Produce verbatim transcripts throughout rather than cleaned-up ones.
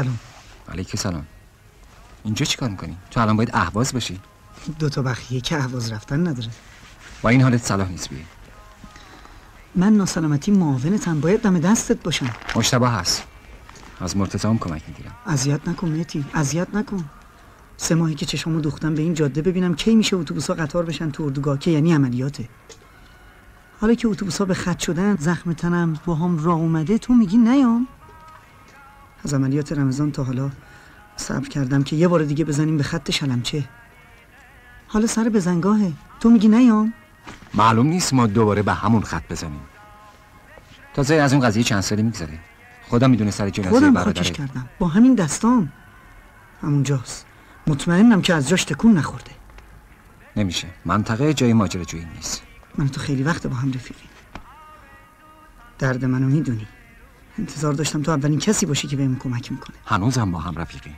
سلام. علیک سلام. اینجا چی کار میکنی؟ تو الان باید اهواز باشی. دو تا بخیه که اهواز رفتن نداره. با این حالت صلاح نیست بیایی. من ناسلامتی معاونتم، باید دم دستت باشم. مشتبه هست، از مرتضی هم کمک میگیرم. اذیت نکن مهدی، اذیت نکن. سه ماهی که چشامو دوختم به این جاده ببینم کی میشه اتوبوسا قطار بشن تو اردوگاه، که یعنی عملیاته. حالا که اتوبوسا به خط شدن، زخم تنم با هم راه اومده، تو میگی نیام؟ از عملیات رمضان تا حالا صبر کردم که یه بار دیگه بزنیم به خط شلمچه. حالا سر بزنگاهه، تو میگی نیام؟ معلوم نیست ما دوباره به همون خط بزنیم. تازه از اون قضیه چند سالی میگذره. خودم میدونه سر جنازه خودم برادره. خاکش کردم با همین دستام. همونجاست. مطمئنم که از جاش تکون نخورده. نمیشه، منطقه جای ماجراجویی نیست. من تو خیلی وقت با هم رفیقیم. درد منو میدونی. انتظار داشتم تو اولین کسی باشی که بهم کمک میکنه. هنوزم با هم رفیقیم،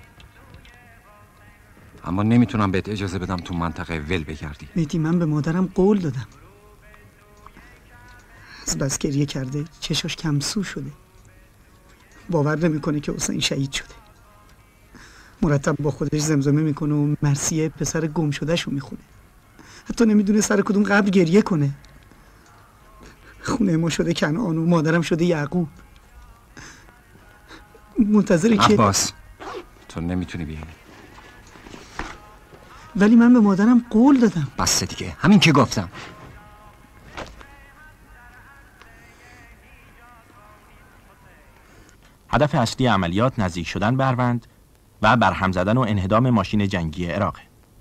اما نمیتونم بهت اجازه بدم تو منطقه ول بگردی. مهدی، من به مادرم قول دادم. از بس گریه کرده، چشاش کمسو شده. باور نمیکنه که حسین شهید شده. مرتب با خودش زمزمه میکنه و مرثیه پسر گم شدهشو میخونه. حتی نمیدونه سر کدوم قبر گریه کنه. خونه ما شده کنعان و مادرم شده یعقوب. منتظره که عباس تو نمیتونی بیایی. ولی من به مادرم قول دادم. بس دیگه، همین که گفتم. هدف اصلی عملیات نزدیک شدن به اروند و برهم زدن و انهدام ماشین جنگی عراق.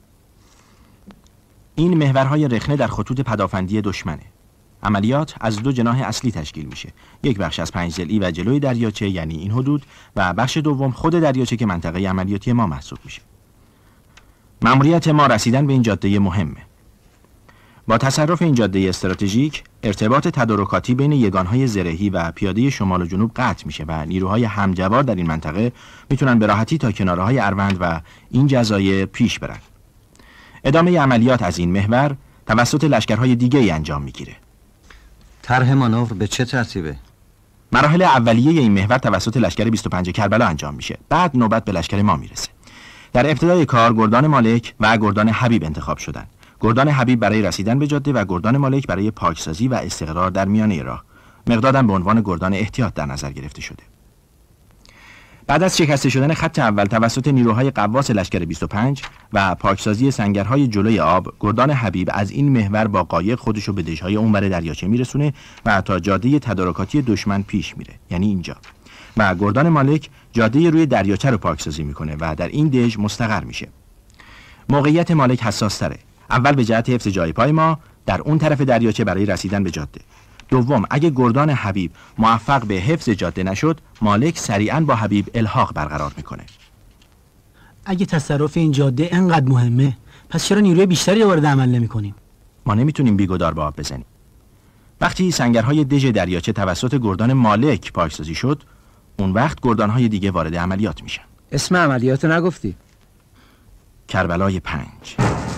این محورهای رخنه در خطوط پدافندی دشمنه. عملیات از دو جناح اصلی تشکیل میشه. یک بخش از پنج ضلعی و جلوی دریاچه یعنی این حدود، و بخش دوم خود دریاچه که منطقه عملیاتی ما محسوب میشه. مأموریت ما رسیدن به این جاده مهمه. با تصرف این جاده استراتژیک، ارتباط تدارکاتی بین یگانهای زرهی و پیاده شمال و جنوب قطع میشه و نیروهای همجوار در این منطقه میتونن به راحتی تا کنارهای اروند و این جزایر پیش برن. ادامه عملیات از این محور توسط لشکرهای دیگه ای انجام میگیره. طرح مانور به چه ترتیبه؟ مراحل اولیه این محور توسط لشکر بیست و پنج کربلا انجام میشه. بعد نوبت به لشکر ما میرسه. در ابتدای کار گردان مالک و گردان حبیب انتخاب شدن. گردان حبیب برای رسیدن به جاده و گردان مالک برای پاکسازی و استقرار در میانه راه. مقدادم به عنوان گردان احتیاط در نظر گرفته شده. بعد از شکسته شدن خط اول توسط نیروهای قواس لشکر بیست و پنج و پاکسازی سنگرهای جلوی آب، گردان حبیب از این محور با قایق خودشو به دژهای اونور دریاچه میرسونه و تا جاده تدارکاتی دشمن پیش میره، یعنی اینجا. و گردان مالک جاده روی دریاچه رو پاکسازی میکنه و در این دژ مستقر میشه. موقعیت مالک حساس تره. اول به جهت حفظ جای پای ما در اون طرف دریاچه برای رسیدن به جاده. دوم، اگه گردان حبیب موفق به حفظ جاده نشد، مالک سریعاً با حبیب الحاق برقرار میکنه. اگه تصرف این جاده انقدر مهمه، پس چرا نیروی بیشتری وارد عمل نمی‌کنیم؟ ما نمیتونیم بیگدار به آب بزنیم. وقتی سنگرهای دژ دریاچه توسط گردان مالک پاکسازی شد، اون وقت گردانهای دیگه وارد عملیات میشن. اسم عملیات نگفتی؟ کربلای پنج.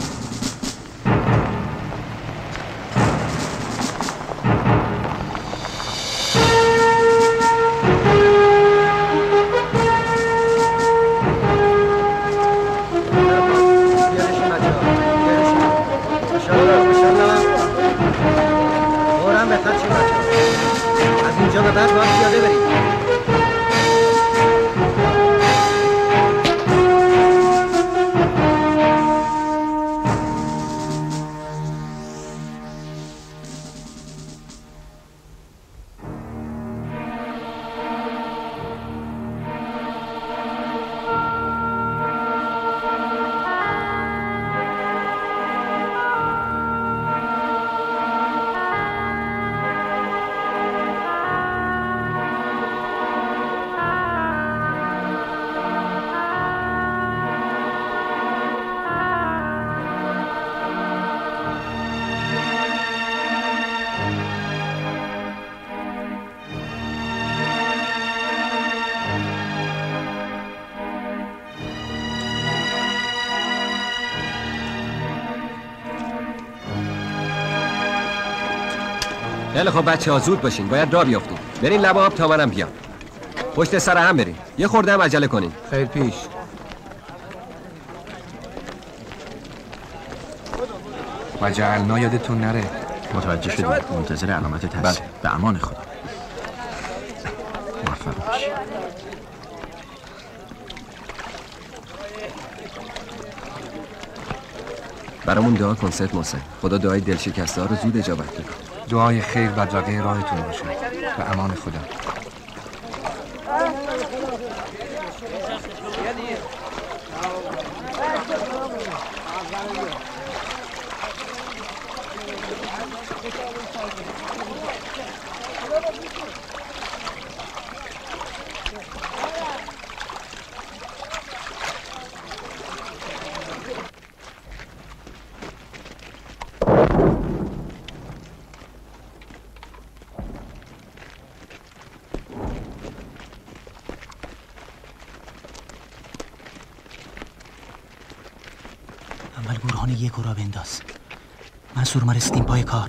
از اینجا به بعد باید پیاده برید. خیلی خب بچه ها، زود باشین، باید راه بیافتیم. برین لب آب تا منم بیام. پشت سر هم بریم. یه خورده هم عجله کنیم. خیر پیش. و جعلنا یادتون نره. متوجه شدیم. منتظر علامت تصحیح. به امان خدا. موفق باشی. برامون دعا کن سید محسن. خدا دعای دلشکسته ها رو زود اجابت کنه. دعای خیر بدرقه راهتون باشه. به امان خدا. اول برهان یک را بنداز. منصور ما رسیدیم پای کار.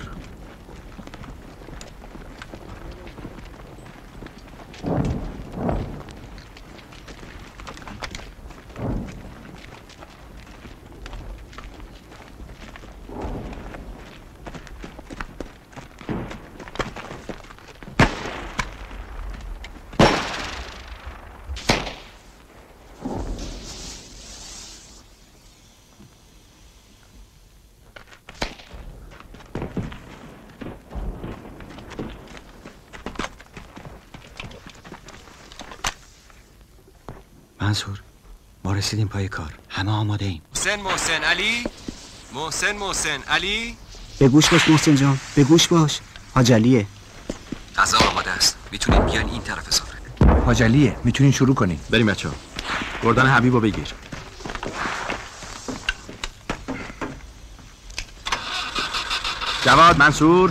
منصور ما رسیدیم پای کار. همه آماده ایم. محسن محسن علی محسن محسن علی به گوش باش محسن جان، به گوش باش. حاج علیه. غذا آماده است. میتونیم بیان این طرف سفره. حاج علیه میتونین شروع کنین. بریم بچه‌ها. گردان حبیبو بگیر. جواد، منصور،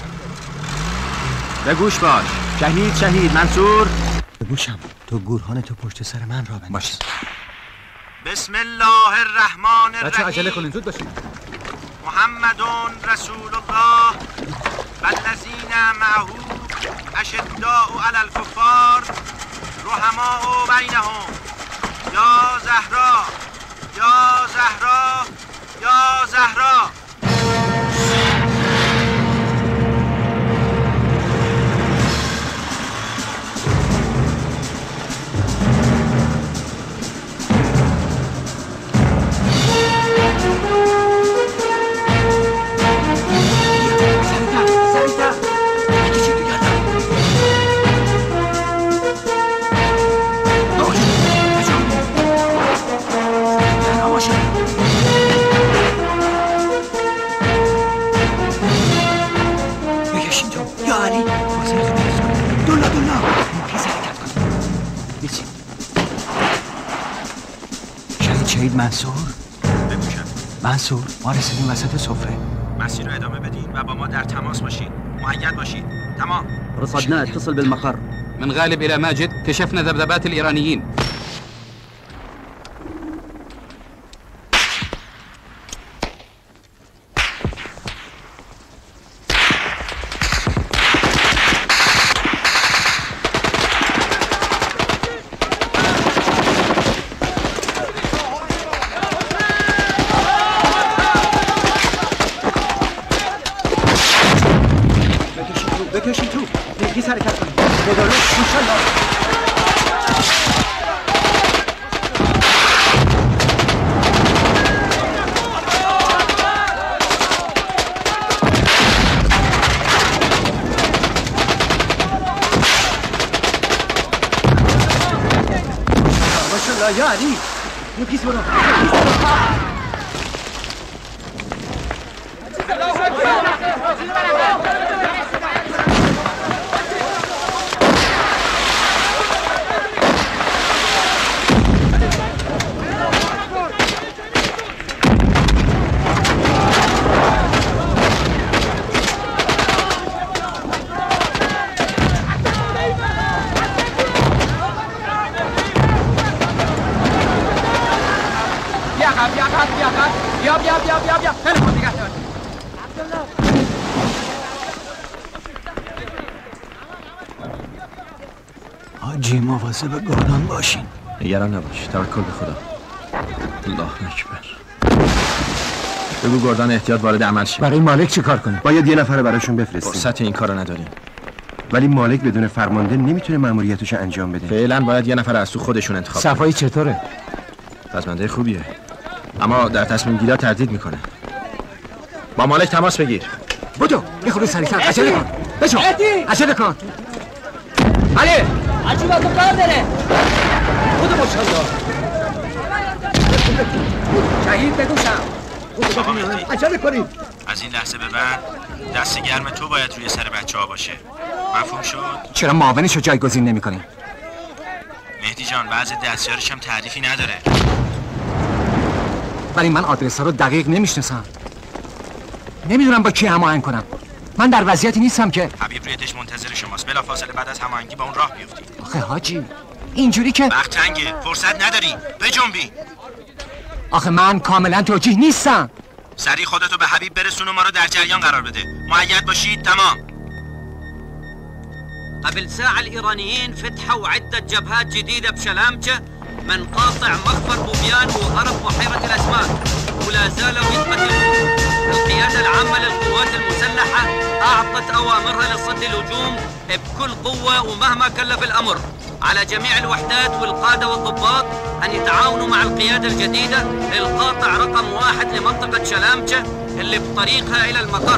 به گوش باش. شهید شهید منصور، به گوشم. تو گورهان تو پشت سر من را بنداز. بسم الله الرحمن الرحیم. بچه عجله کنین زود باشین. محمد رسول الله والذین معه اشداء علی الکفار رحماء بینهم یا زهرا یا زهرا یا زهرا. شهید منصور، بگوشم منصور ما رسیدیم وسط سفره. مسیر رو ادامه بدین و با ما در تماس باشین. مؤید باشین. تمام. رصدنا اتصل بالمقر. من غالب إلى ماجد كشفنا ذبذبات الإيرانيين. بکشین تو. نرگیز حرکت کنید. بدالو انشالله. ماشاءالله یا علی. نرگیز برو. بیا بیا بیا بیا بیا خیلی خوب نگه دار. حاجی مواظب گاردان باشین. نگران نباش، توکل به خدا. الله اکبر. بگو گردان احتیاط وارد عمل شه. برای مالک چی کار کنیم؟ باید یه نفر براشون بفرستیم. فرصت این کارو نداریم. ولی مالک بدون فرمانده نمیتونه مأموریتشو انجام بده. فعلا باید یه نفر از تو خودشون انتخاب کنه. صفایی چطوره؟ پسمنده خوبیه، اما در تصمیم گیری تردید میکنه. با مالک تماس بگیر. بدو یه خورده سریعتر عجله کن. بشو عجله کن. علی عجیبا تو کار داره. خود ماشاءالله. شهید بگوشم. عجله کنید. از این لحظه به بعد دست گرم تو باید روی سر بچه ها باشه. مفهوم شد؟ چرا معاونشو جایگزین نمی‌کنی؟ مهدی جان وضع دستیارش هم تعریفی نداره. ولی من آدرس ها رو دقیق نمیشناسم. نمیدونم با کی هماهنگ کنم. من در وضعیتی نیستم که حبیب روی دش منتظر شماست. بلافاصله بعد از هماهنگی با اون راه بیفتی. آخه حاجی اینجوری که وقت تنگه، فرصت نداری. بجنبی. آخه من کاملا توجیه نیستم. سریع خودتو به حبیب برسون و ما رو در جریان قرار بده. مؤید باشید. تمام. قبل ساعة الإيرانيين فتحوا عدة جبهات جديدة بشلامجة من قاطع مخفر بوبيان وغرب بحيرة الأسماك ولا زالوا يقتتلون. القيادة العامة للقوات المسلحة أعطت أوامرها لصد الهجوم بكل قوة ومهما كلف الأمر على جميع الوحدات والقادة والضباط أن يتعاونوا مع القيادة الجديدة للقاطع رقم واحد لمنطقة شلامجة اللي بطريقها إلى المقر.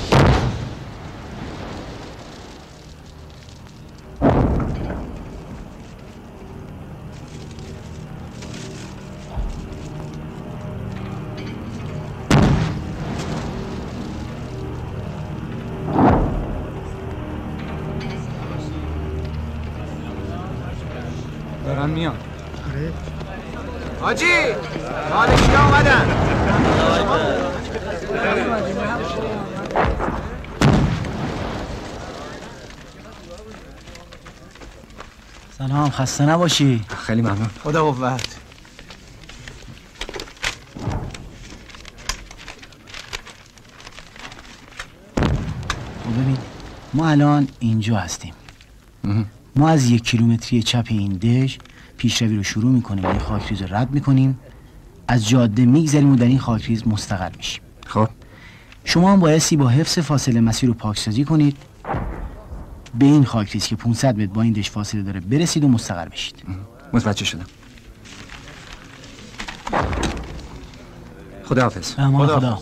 دارن میان. آره حاجی مالکی ها اومدن. سلام، خسته نباشی. خیلی ممنون. خدا قوت. ببین ما الان اینجا هستیم. ما از یک کیلومتری چپ این دژ پیشروی رو شروع میکنیم، این خاکریز رو رد میکنیم، از جاده میگذریم و در این خاکریز مستقر میشیم. خب شما هم بایستی با حفظ فاصله مسیر رو پاکسازی کنید، به این خاکریز که پانصد متر با این دژ فاصله داره برسید و مستقر بشید. متوجه شدم. خداحافظ. امان خدا.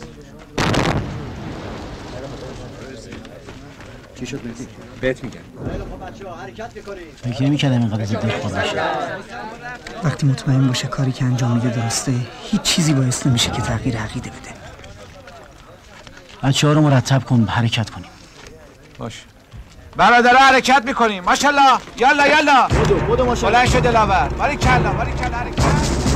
چی شد مهدی؟ بهت میگم. فکر نمی‌کردم اینقدر زود دلخواه بشه. وقتی مطمئن باشه کاری که انجام میده درسته، هیچ چیزی باعث نمیشه که تغییر عقیده بده. بچه‌ها رو مرتب کن، حرکت کنیم. باش. برادرها حرکت میکنیم. ماشاءالله. یالا یالا. بودو بودو ماشاءالله. بلند شو دلاور. باری کلا باری کلا حرکت.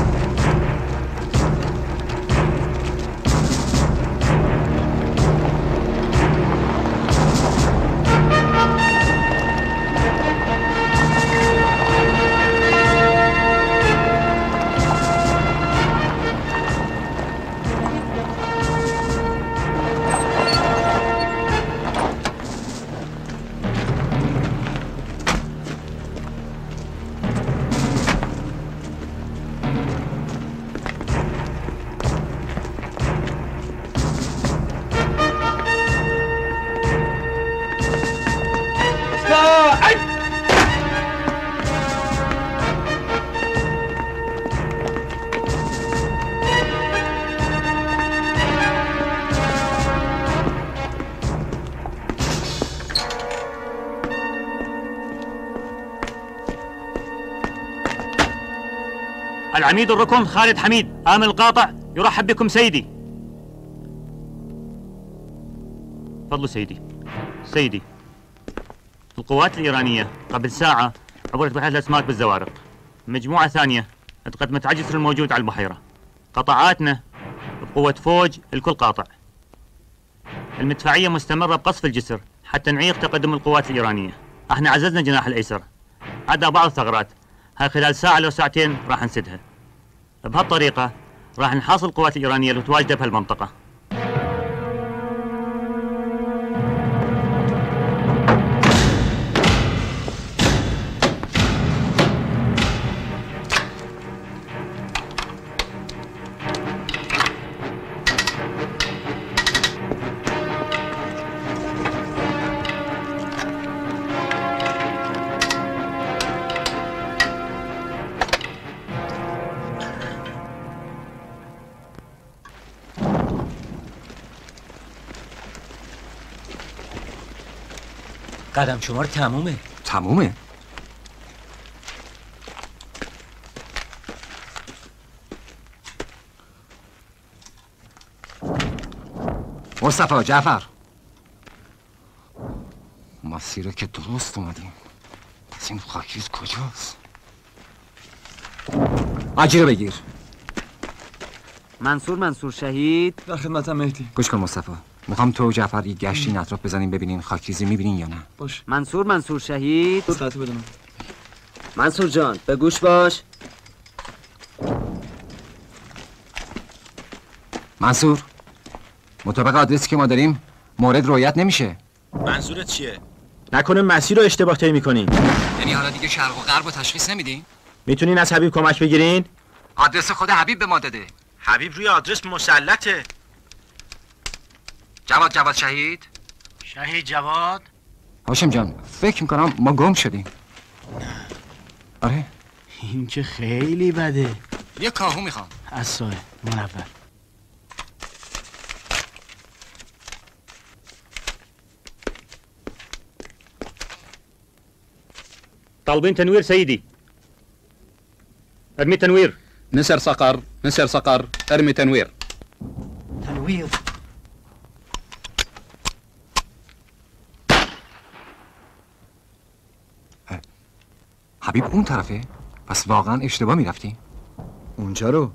العميد الركن خالد حميد آمن القاطع يرحب بكم سيدي. فضل سيدي. سيدي القوات الإيرانية قبل ساعة عبرت بحيرة الأسماك بالزوارق. مجموعة ثانية تقدمت على الجسر الموجود على البحيرة. قطاعاتنا بقوة فوج الكل قاطع. المدفعية مستمرة بقصف الجسر حتى نعيق تقدم القوات الإيرانية. احنا عززنا الجناح الأيسر. عدا بعض الثغرات. هاي خلال ساعة لو ساعتين راح نسدها. بهالطريقة راح نحاصر القوات الإيرانية المتواجدة بهالمنطقة. قدم شمار تمومه. تمومه؟ مصطفی، جعفر، مسیره که درست اومدیم. پس این خاکریز کجاست؟ آجی رو بگیر. منصور منصور شهید. در خدمتم مهدی. گوش کن مصطفی، میخوام تو و جعفر یه گشتی این اطراف بزنیم ببینین خاکریزی میبینین یا نه. باش. منصور منصور شهید. ساعت بدونم. منصور جان به گوش باش. منصور، مطابق آدرسی که ما داریم مورد رؤیت نمیشه. منظورت چیه؟ نکنه مسیر رو اشتباه طی می‌کنین. یعنی حالا دیگه شرق و غرب رو تشخیص نمیدین؟ میتونین از حبیب کمک بگیرین؟ آدرس خود حبیب به ما داده. حبیب روی آدرس مسلطه. جواد جواد شهید. شهید جواد. هاشم جان، فکر میکنم ما گم شدیم. آره؟ این که خیلی بده. یه کاهو میخوام. اصلا منور. طالبين تنوير سيدي. ارمي تنوير. نسر صقر، نسر صقر، ارمي تنوير. تنویر. حبیب اون طرفه؟ پس واقعا اشتباه میرفتی؟ اونجا رو؟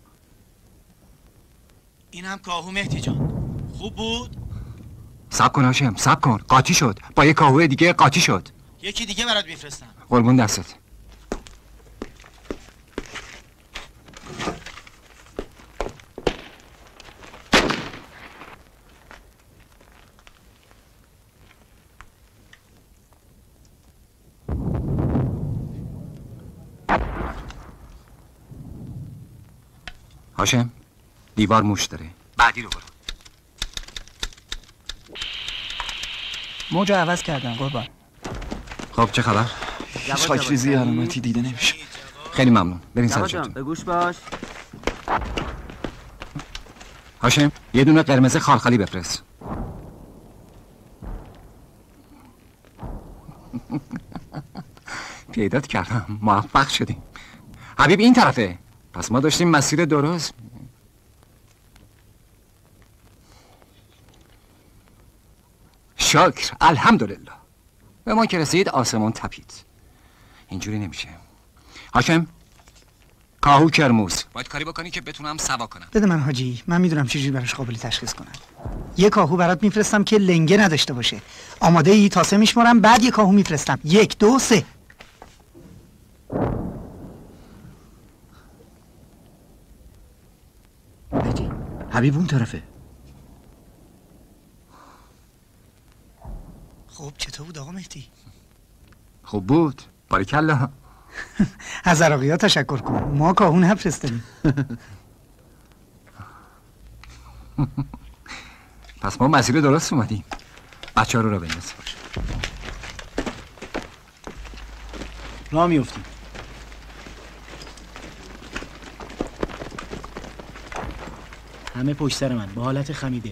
اینم کاهو مهدی جان. خوب بود؟ صبر کن هاشم، صبر کن. قاطی شد. با یه کاهو دیگه قاطی شد. یکی دیگه برات میفرستم. قربون دستت. هاشم، دیوار موش داره. بعدی رو برو. موجو عوض کردم قربان. خب چه خبر؟ هیچ خاکریزی علامتی دیده نمیشه. خیلی ممنون. برین سر جواد جان جاتون. به گوش باش. هاشم، یه دونه قرمز خالخالی بفرست. پیدات کردم. موفق شدیم. حبیب این طرفه. پس ما داشتیم مسیر درست. شکر، الحمدلله. به ما که رسید آسمون تپید. اینجوری نمیشه. هاشم، کاهو کرموز باید کاری بکنی که بتونم سوا کنم. بده من حاجی، من میدونم چجوری براش قابل تشخیص کنم. یه کاهو برات میفرستم که لنگه نداشته باشه. آماده ای؟ تا سه میشمارم، بعد یه کاهو میفرستم. یک دو سه. مهدی، حبیب اون طرفه. خب چطور بود آقا مهدی؟ خوب بود. باریکلا. از عراقی ها تشکر کن. ما کاهو نفرستیم. پس ما مسیر درست اومدیم. بچه ها رو رو بنداز. راه میفتیم. همه پشت سر من با حالت خمیده.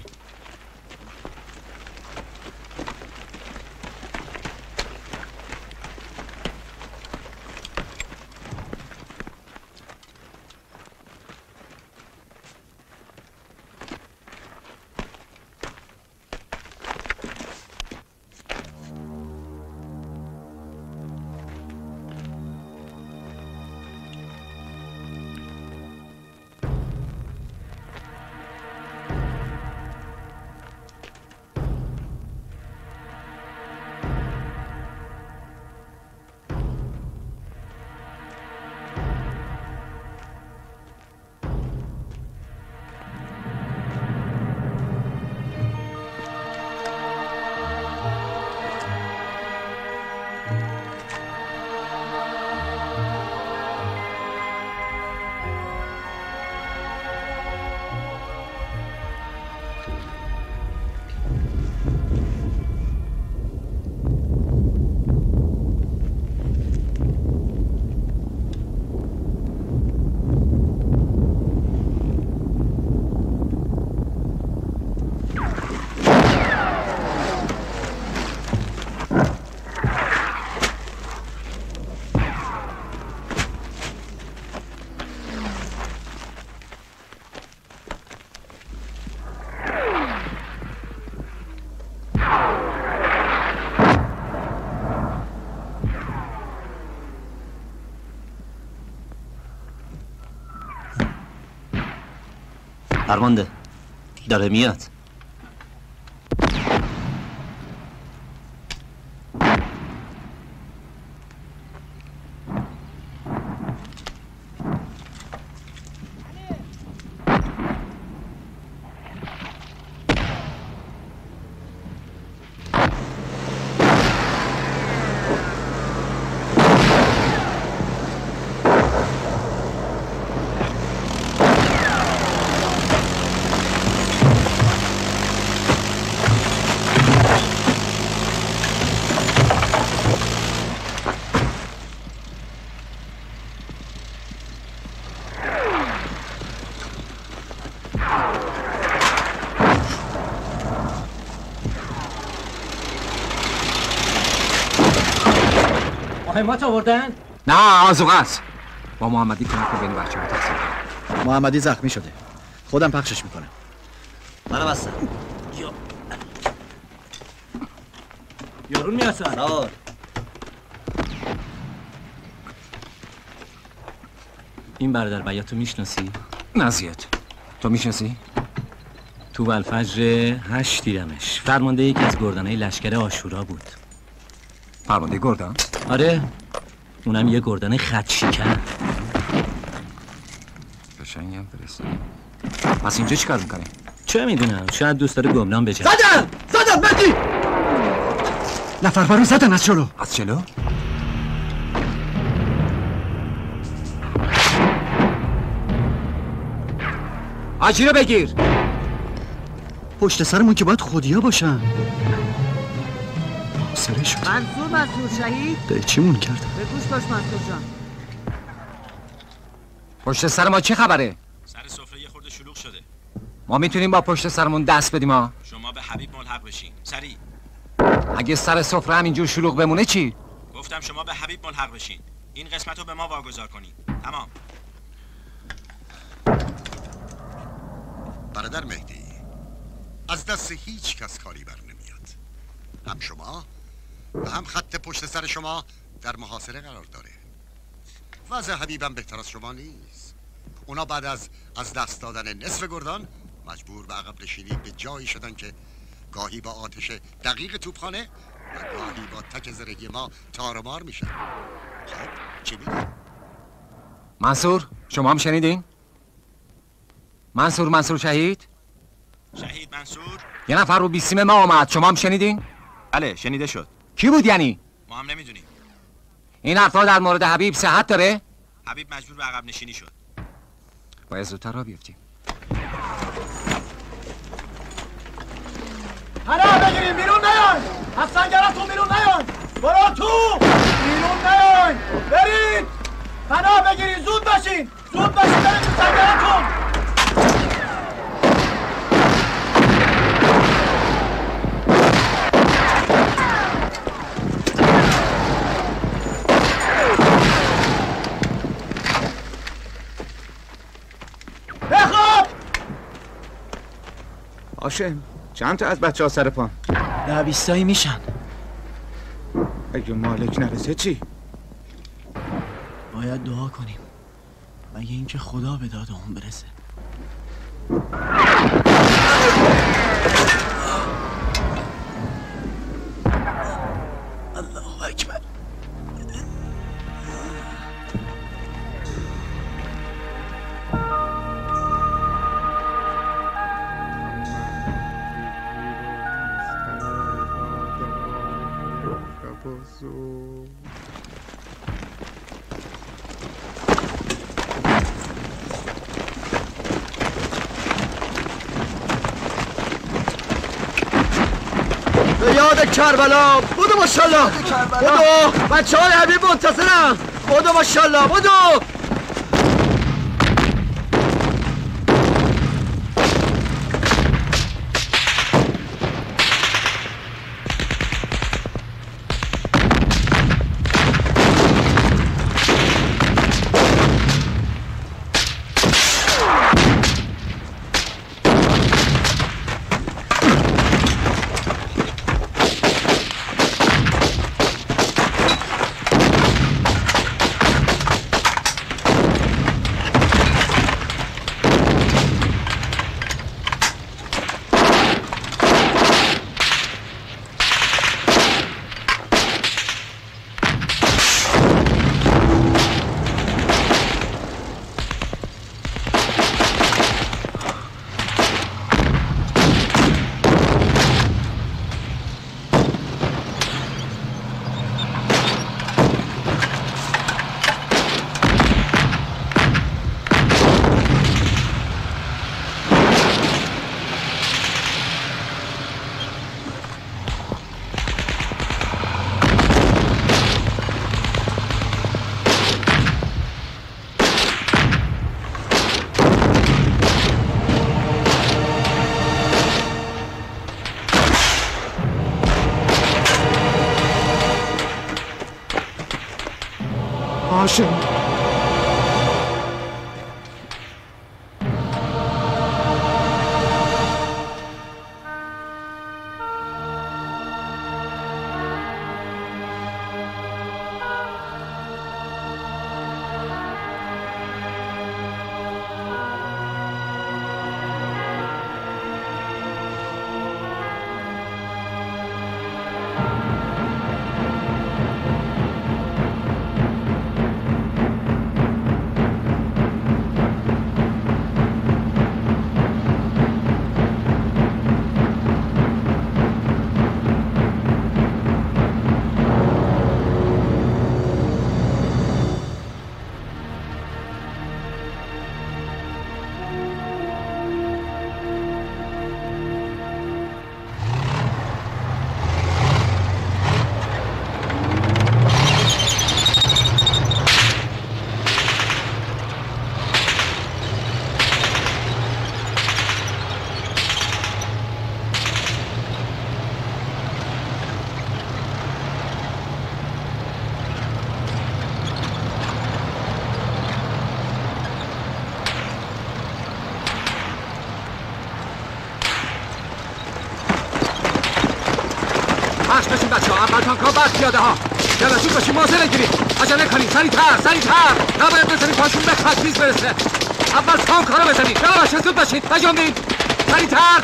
فرمانده داره میاد. مهمات آوردن؟ نه آزوغه است. با محمدی کمک رو بین بچه ها تقسیم کنم. محمدی زخمی شده، خودم پخشش میکنم. منو بستم. یارون میاسن. سوار. این برادر بیاتو میشناسی؟ نزیت. تو میشناسی؟ تو الفجر هشت دیدمش. فرمانده یکی از گردنهای لشکر آشورا بود. فرمانده گردن؟ آره، اونم یه گردن خط شکن. قشنگم فرسته. پس اینجا چی کار میکنی؟ چه میدونم، شاید دوست داره گمنام بجه. زدن! زدن مدی! نفربرو زدن از جلو. از جلو؟ آجی رو بگیر! پشت سرمون که باید خودیا باشن. سره شد. منصور منصور شهید؟ قیچیمون کرد. به گوش باش منصور جان. پشت سر ما چه خبره؟ سر سفره یه خورده شلوغ شده. ما میتونیم با پشت سرمون دست بدیم ها؟ شما به حبیب ملحق بشین. سریع. اگه سر سفره هم اینجور شلوغ بمونه چی؟ گفتم شما به حبیب ملحق بشین. این قسمت رو به ما واگذار کنید. تمام. برادر مهدی، از دست هیچ کس کاری بر نمیاد. هم شما و هم خط پشت سر شما در محاصره قرار داره. وضع حبیبم بهتر از شما نیست. اونا بعد از از دست دادن نصف گردان مجبور به عقب نشینی به جایی شدن که گاهی با آتش دقیق توپخانه و گاهی با تک زرهی ما تار و مار میشن. خب چی میگی؟ منصور شما هم شنیدین؟ منصور منصور شهید؟ شهید منصور؟ یه نفر رو بیسیم ما آمد، شما هم شنیدین؟ بله شنیده شد. کی بود یعنی؟ ما هم نمیدونیم. این حرفا در مورد حبیب صحت داره؟ حبیب مجبور به عقب نشینی شد. باید زودتر را بیفتیم. پناه بگیریم بیرون نیاین! از سنگرتون بیرون نیاین! برو تو! بیرون نیاین! برید! پناه بگیرید زود باشین! زود باشین برید تو سنگرتون! بخواب! هاشم چند تا از بچه ها سر پا؟ ده بیستایی میشن. اگه مالک نرسه چی؟ باید دعا کنیم مگه اینکه خدا به دادمون برسه. الله اکبر. به یاد کربلا بودو ماشالله. بودو بچه های حبیب منتصرم. بودو ماشالله بودو. هاشم. بخش بشین بچه ها، اول تانک ها بعد پیاده ها. یلا زود باشین، مازه نگیرید، عجله کنید، سریعتر سریعتر، نباید بزنید پاشون به خطریز برسه. اول تانک ها رو بزنید. یلا بچه زود باشین، نجامید، سریعتر.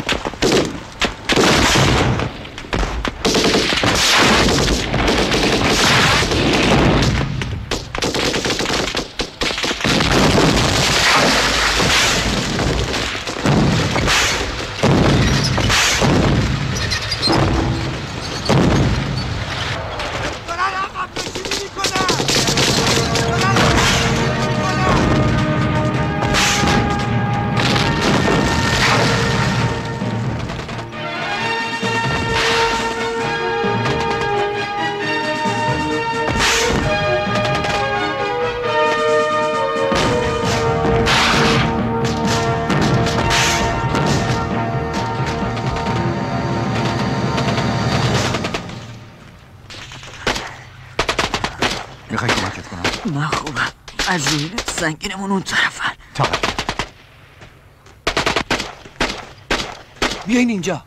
من خوبم. از زیرت سنگینمون اون طرفن. تا بیاین اینجا.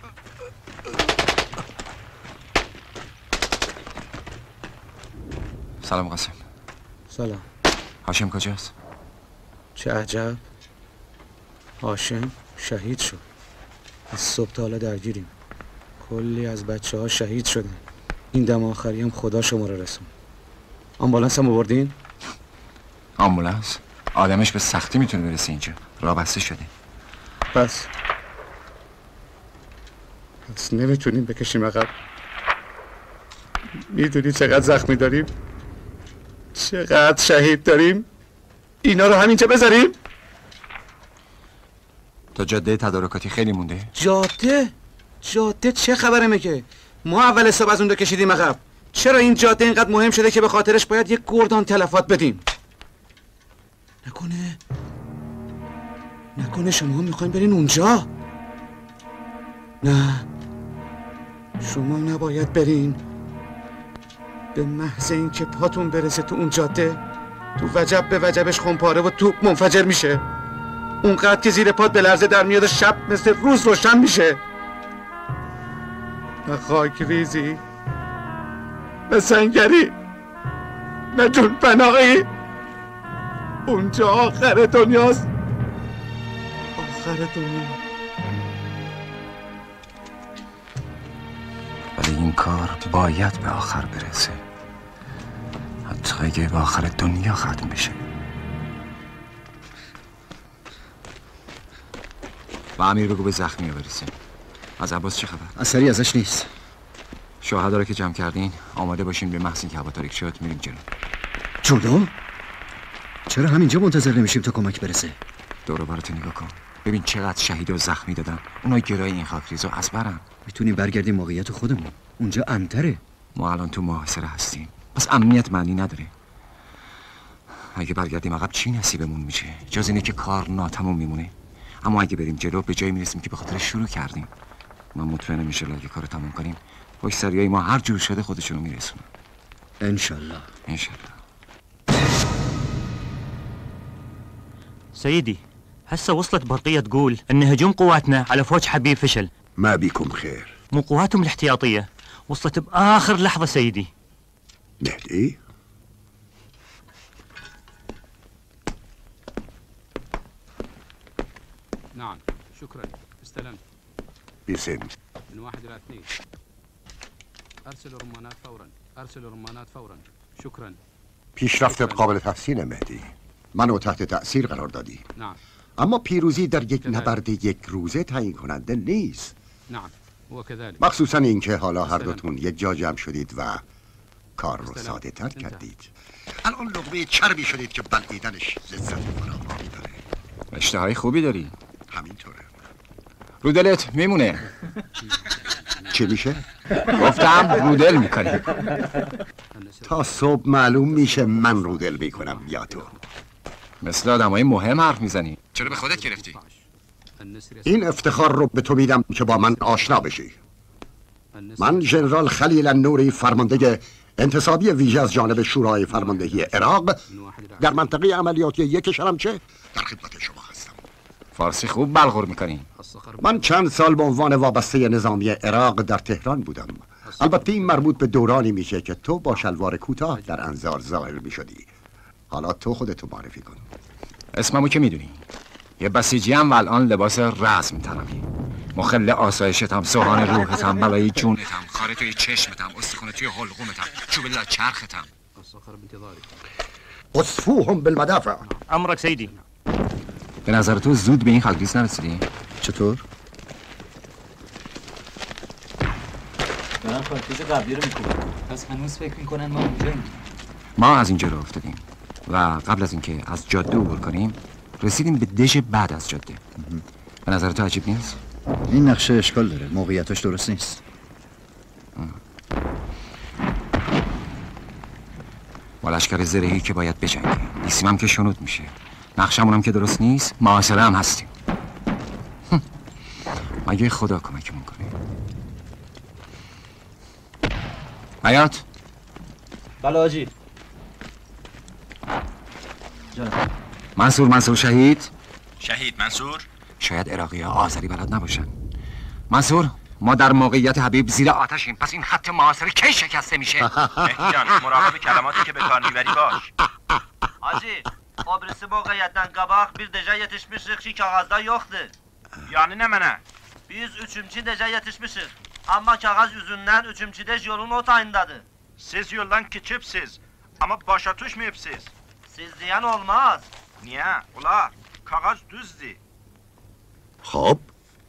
سلام قاسم. سلام. هاشم کجاست؟ چه عجب. هاشم شهید شد. از صبح تا حالا درگیریم. کلی از بچه ها شهید شدن. این دم آخری هم خدا شما رو رسون. آمبولانس هم آوردین؟ آمبولانس؟ آدمش به سختی میتونه برسه اینجا. راه بسته شده. پس پس نمیتونیم بکشیم عقب. میدونی چقدر زخمی داریم؟ چقدر شهید داریم؟ اینا رو همینجا بذاریم؟ تا جاده تدارکاتی خیلی مونده. جاده؟ جاده چه خبرمه که؟ ما اول حساب از اون رو کشیدیم عقب. چرا این جاده اینقدر مهم شده که به خاطرش باید یک گردان تلفات بدیم؟ نکنه نکنه شما میخواین برین اونجا؟ نه شما نباید برین. به محض این که پاتون برسه تو اون جاده، تو وجب به وجبش خمپاره و توپ منفجر میشه. اونقدر که زیر پات به لرزه در میاد، شب مثل روز روشن میشه. نه خاک ریزی، نه سنگری، نه جون پناهی. اونجا آخر دنیاست. آخر دنیا. ولی این کار باید به آخر برسه، حتی اگه به آخر دنیا ختم بشه. و امیر بگو به زخمی برسه. از عباس چه خبر؟ اثری ازش نیست. شهدا رو که جمع کردین آماده باشین، به محض اینکه هوا تاریک شد میریم جلو. جلو؟ چرا همینجا منتظر نمیشیم تا کمک برسه؟ دور و براتو نگاه کن، ببین چقدر شهید و زخمی دادن. اونا گرای این خاکریزا از برن. میتونیم برگردیم موقعیت خودمون. اونجا امن‌تره. ما الان تو محاصره هستیم، پس امنیت معنی نداره. اگه برگردیم عقب چی نصیبمون میشه؟ جز اینه که کار ناتموم میمونه. اما اگه بریم جلو به جایی میرسیم که به خاطر شروع کردیم. من مطمئنم میشه اگه کارو تموم کنیم پشت سریای ما هر جور شده خودشونو میرسونن. انشالله. انشالله. سيدي هسه وصلت برقية تقول ان هجوم قواتنا على فوج حبيب فشل. ما بيكم خير. مو قواتهم الاحتياطية وصلت بآخر لحظة سيدي. مهدي؟ نعم شكرا استلمت. بسم. من واحد إلى اثنين. أرسل رمانات فورا. أرسل رمانات فورا. شكرا. پیشرفتت قابل تحسین مهدی. منو تحت تأثیر قرار دادی. نعم. اما پیروزی در یک نبرد یک روزه تعیین کننده نیست. نعم وكذلك. مخصوصا اینکه حالا هر دوتون یک جا جمع شدید و کار رو ساده تر کردید. الان لقمه چربی شدید که بلعیدنش لذت فراوانی داره. اشتهای خوبی داری. همینطوره. رو دلت میمونه. چی میشه؟ گفتم رو دل میکنی. تا صبح معلوم میشه من رو دل میکنم یا تو. مثل آدمای مهم حرف میزنی. چرا به خودت گرفتی؟ این افتخار رو به تو میدم که با من آشنا بشی. من ژنرال خلیل النوری، فرمانده انتصابی ویژه از جانب شورای فرماندهی عراق در منطقه عملیاتی یک شرمچه در خدمت شما هستم. فارسی خوب بلغور میکنی. من چند سال به عنوان وابسته نظامی عراق در تهران بودم. البته این مربوط به دورانی میشه که تو با شلوار کوتاه در انظار ظاهر میشدی. حالا تو خودتو معرفی کن. اسممو که میدونی. یه بسیجی هم و الان لباس رزم تنمی. مخل آسایشتم، سوهان روحتم، بلای جونتم، خاره توی چشمتم، استخونه توی حلقومتم، چوب لا چرختم. اصفوهم بالمدافع. امرك سيدي. به نظر تو زود به این خاکریز نرسیدی؟ چطور؟ دارن خاکریز قبلی رو میکنن. پس هنوز فکر میکنن ما اونجاییم. ما از اینجا رو افتادیم و قبل از اینکه از جاده عبور کنیم رسیدیم به دژ بعد از جاده. به نظر تو عجیب نیست؟ این نقشه اشکال داره، موقعیتش درست نیست. با لشکر زرهی که باید بجنگیم، نیسیم هم که شنود میشه، نقشمون هم که درست نیست، معاصره هم هستیم. مگه خدا کمکمون کنه. حیات. بله حاجی. منصور منصور شهید. شهید منصور. شاید عراقی ها آذری بلد نباشن. منصور ما در موقعیت حبیب زیر آتشیم، پس این خط معاصره کی شکسته میشه؟ مهدی جان مراقب کلماتی که به کار میبری باش. Hacı, o birisi موقعیتden qabaq bir deja yetişmişik ki kağızda yoxdur. Yani ne mene? Biz üçümçü deja yetişmişik. Ama kağız yüzünden üçümçü dej yolun o tayındadır. Siz yoldan keçibsiz ama başa düşməyibsiz. Siz diyen olmaz. Niye? Ula, kağız düzdür. خب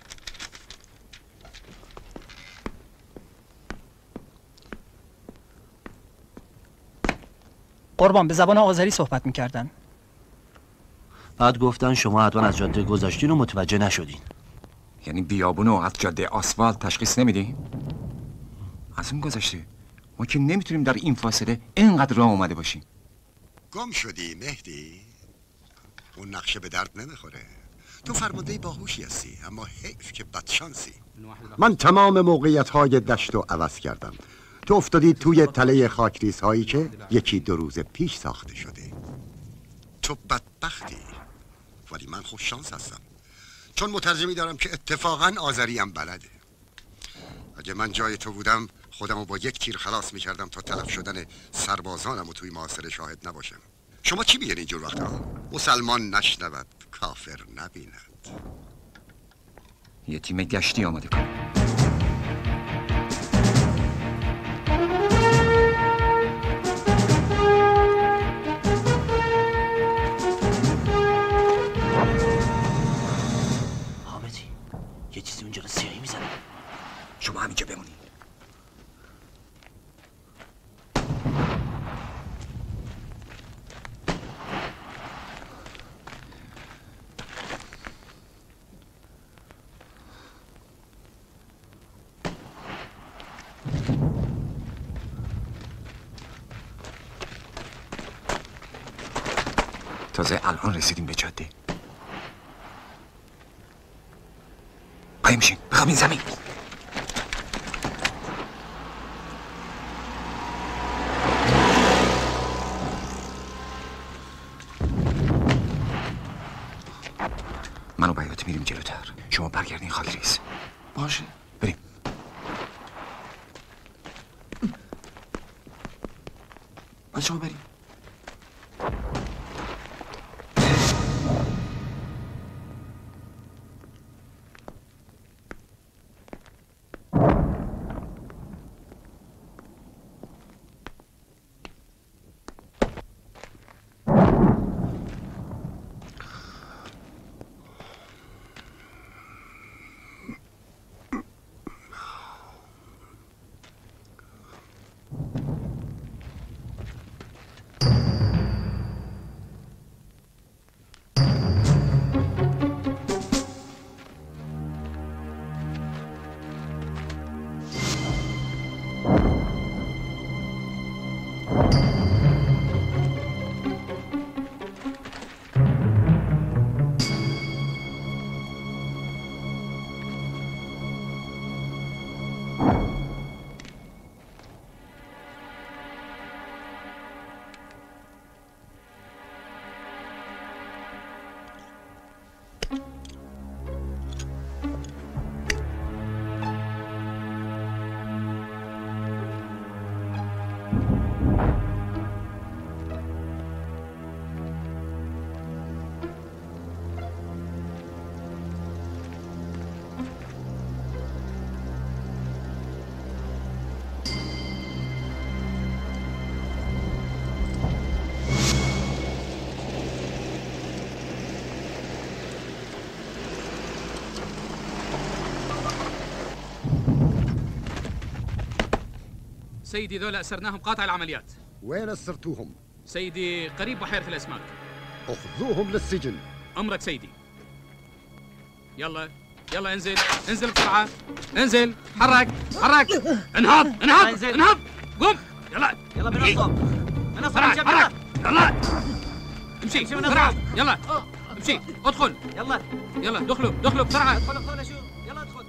قربان به زبان آذری صحبت میکردن. بعد گفتن شما حتما از جاده گذاشتین و متوجه نشدین. یعنی بیابونو از جاده آسفالت تشخیص نمیدیم؟ از اون گذشته ما که نمیتونیم در این فاصله اینقدر راه اومده باشیم. گم شدی مهدی؟ اون نقشه به درد نمیخوره. تو فرمانده باهوشی هستی اما حیف که بدشانسی. من تمام موقعیت های دشت رو عوض کردم. تو افتادی توی تله خاکریز هایی که یکی دو روز پیش ساخته شده. تو بدبختی ولی من خوش شانس هستم چون مترجمی دارم که اتفاقا آذری هم بلده. اگه من جای تو بودم خودمو با یک تیر خلاص میکردم تا تلف شدن سربازانم و توی محاصره شاهد نباشم. شما چی میگن اینجور وقتا؟ مسلمان نشنود کافر نبیند. یه تیم گشتی آماده کن. حامدی یه چیزی اونجا رو سیاهی میزنه. شما همینجا بمونی. تازه الان رسیدیم به جاده. قایم شین بخوابین زمین. برگردین خاکریز. باشه بریم. بچه ها بریم. سيدي ذولا أسرناهم قاطع العمليات. وين أسرتوهم؟ سيدي قريب بحيرة الأسماك. أخذوهم للسجن. أمرك سيدي. يلا يلا انزل انزل بسرعة انزل حرك حرك انهض انهض انهض قم يلا يلا بنصهم بنصهم حرك يلا امشي بسرعة يلا امشي ادخل يلا يلا دخلوا دخلوا بسرعة ادخل ادخل شو يلا ادخل.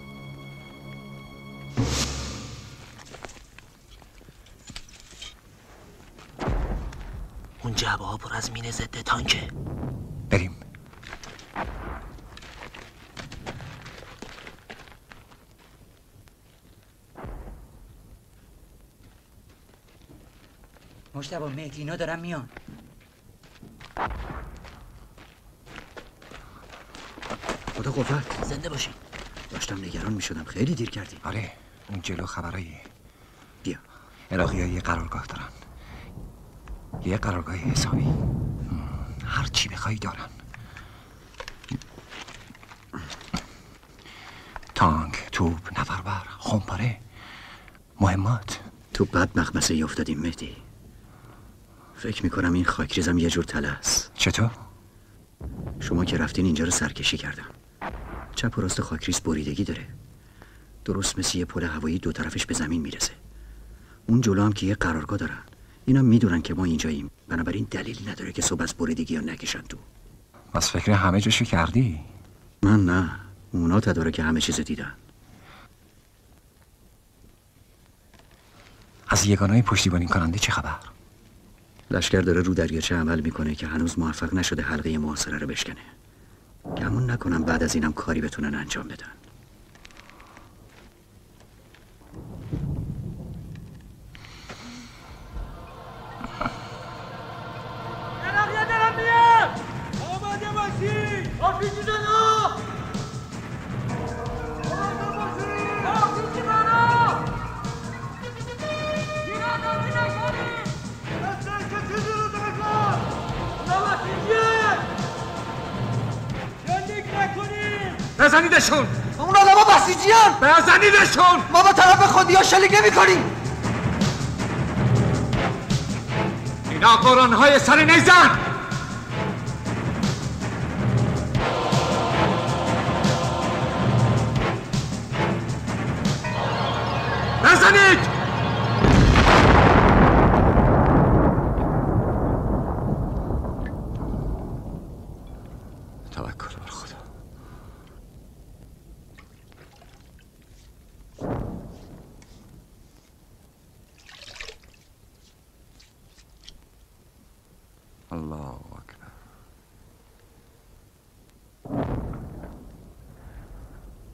اون جعبه ها پر از مینه ضد تانکه. بریم. مجتبی مهدی اینا دارن میان. خدا قوت. زنده باشی. داشتم نگران میشدم خیلی دیر کردی. آره اون جلو خبرایی. بیا. عراقی ها یه قرارگاه دارن. یه قرارگاه حسابی. هر چی بخوای دارن. تانک، توپ، نفربر، خمپاره، مهمات. تو بد مخمسه ای افتادیم مهدی. فکر میکنم این خاکریزم یه جور تله است. چطور؟ شما که رفتین اینجا رو سرکشی کردم. چپ و راست خاکریز بریدگی داره. درست مثل یه پل هوایی دو طرفش به زمین میرسه. اون جلو هم که یه قرارگاه دارن. اینا میدونن که ما اینجاییم، بنابراین دلیلی نداره که صبح از بریدگی ها نکشن تو. بس فکر همه جاشو کردی؟ من نه، اونا تدارک همه چیز دیدن. از یگانهای پشتیبانی کننده چه خبر؟ لشکر داره رو دریاچه عمل میکنه که هنوز موفق نشده حلقه محاصره رو بشکنه. گمون نکنم بعد از اینم کاری بتونن انجام بدن. بزنیدشون! اون آدم ها بسیجیان! بزنیدشون! ما با طرف خودی ها شلیک نمی کنیم! اینا قرآن های سر نیزن! بزنید! توکل بر خدا. الله اکبر.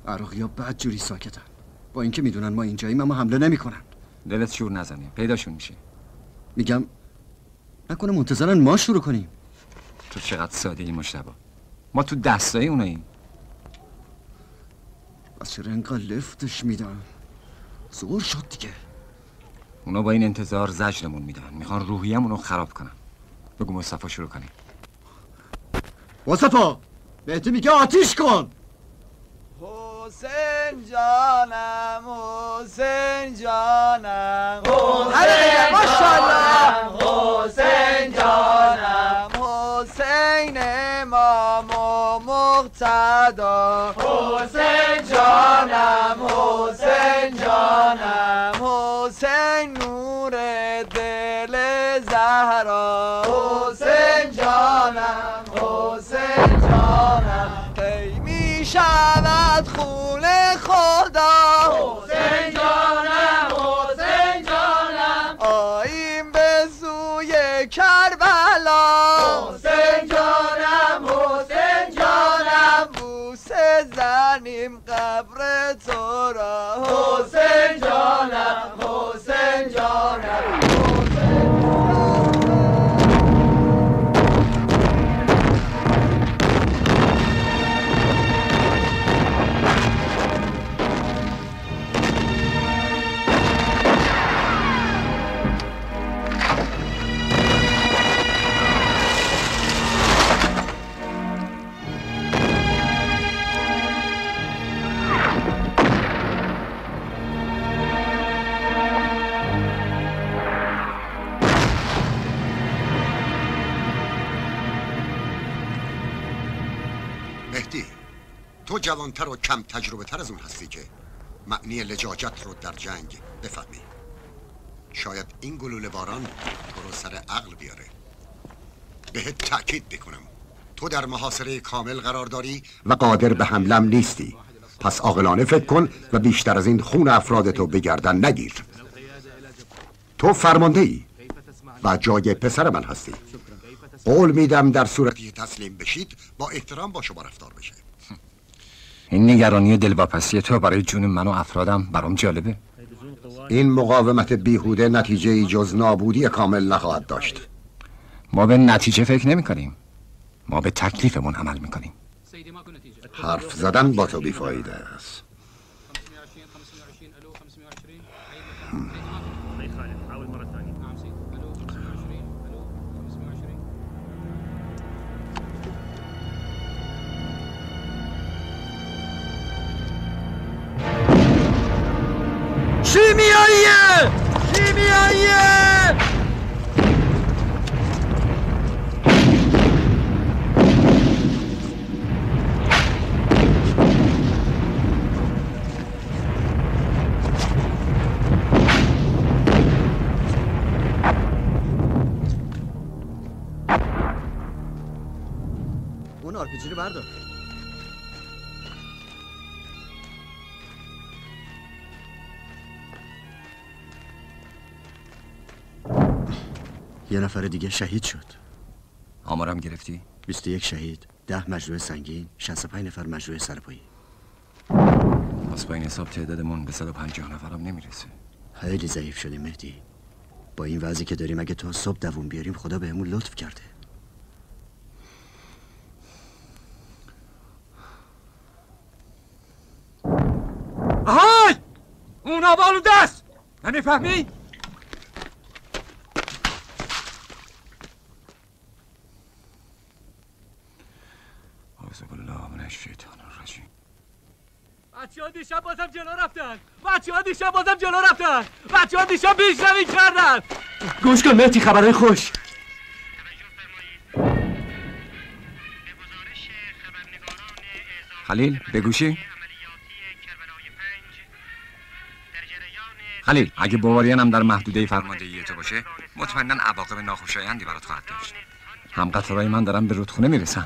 عراقی ها بد جوری ساکتن. با اینکه میدونن ما اینجاییم اما حمله نمیکنن. دلت شور نزنه، پیداشون میشه. میگم نکنه منتظرن ما شروع کنیم. تو چقدر ساده ای مجتبی. ما تو دستای اوناییم. بس چرا انقدر لفتش میدن؟ زور شد دیگه. اونا با این انتظار زجرمون میدن، میخوان روحیه‌مون رو خراب کنن. بگو مصطفی شروع کنیم. مصطفی بهت میگه آتیش کن. حسین جانم حسین جانم حسین ماشاءالله حسین جانم حسین امام و مقتدا حسین جانم حسین جانم حسین نور دل زهرا حسین جانم حسین جانم کی می شود خون خدا حسین جانم حسین جانم آییم به سوی کربلا حسین جانم حسین جانم بوسه زنیم قبر تو را حسین جانم حسین جانم مهدی، تو جوانتر و کم تجربه تر از اون هستی که معنی لجاجت رو در جنگ بفهمی. شاید این گلوله باران تو رو سر عقل بیاره. بهت تأکید بکنم تو در محاصره کامل قرار داری و قادر به حملم نیستی. پس عاقلانه فکر کن و بیشتر از این خون افرادتو به گردن نگیر. تو فرمانده ای و جای پسر من هستی. قول میدم در صورتی تسلیم بشید با احترام با شما رفتار بشه. این نگرانی و دلواپسی تو برای جون من و افرادم برام جالبه. این مقاومت بیهوده نتیجه ای جز نابودی کامل نخواهد داشت. ما به نتیجه فکر نمی کنیم. ما به تکلیفمون عمل میکنیم. حرف زدن با تو بیفایده است. شیمیاییه شیمیاییه اون آرپیجی رو بردار. یه نفر دیگه شهید شد. آمارم گرفتی؟ بیست و یک شهید، ده مجروح سنگین، شصت و پنج نفر مجروح سرپایی. پس با این حساب تعدادمون به صد و پنجاه نفرم نمیرسه. خیلی ضعیف شدیم مهدی. با این وضعی که داریم اگه تا صبح دووم بیاریم خدا بهمون لطف کرده. آهای! اون آبالوده است! نمیفهمی؟ اعوذ بالله من الشیطان الرجیم. بچه ها دیشب بازم جلو رفتن بچه ها دیشب بازم جلو رفتن بچه ها دیشب پیشروی کردن. گوش کن مهدی، خبرهای خوش. خلیل به گوشی. خلیل اگه باوریان هم در محدوده فرماندهی تو باشه مطمئناً عواقب ناخوشایندی برات خواهد داشت. هم قطارهای من دارن به رودخونه میرسن.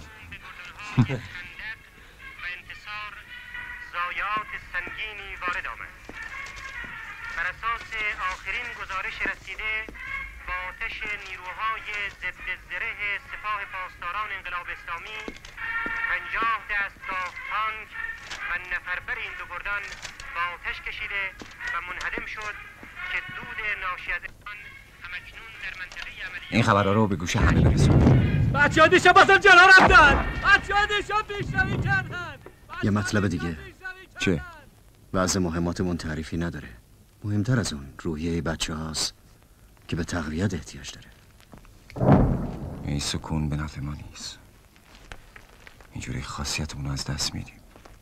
ضایعات سنگینی وارد آمد. بر اساس آخرین گزارش رسیده با آتش نیروهای ضد زره سپاه پاسداران انقلاب اسلامی پنجاه دستگاه تانک و نفربر این دو گردان با آتش کشیده و منهدم شد که دود ناشی از آن همکنون در منطقه عملیات این خبرها رو به گوش همه برسون. بچه ها دیشب بازم جلو رفتن، بچه ها دیشب پیشروی کردن. یه مطلب دیگه، چه؟ وضع مهماتمون تعریفی نداره. مهمتر از اون روحیه بچه هاست که به تقویت احتیاج داره. این سکون به نفع ما نیست. اینجوری خاصیتمون رو از دست میدیم.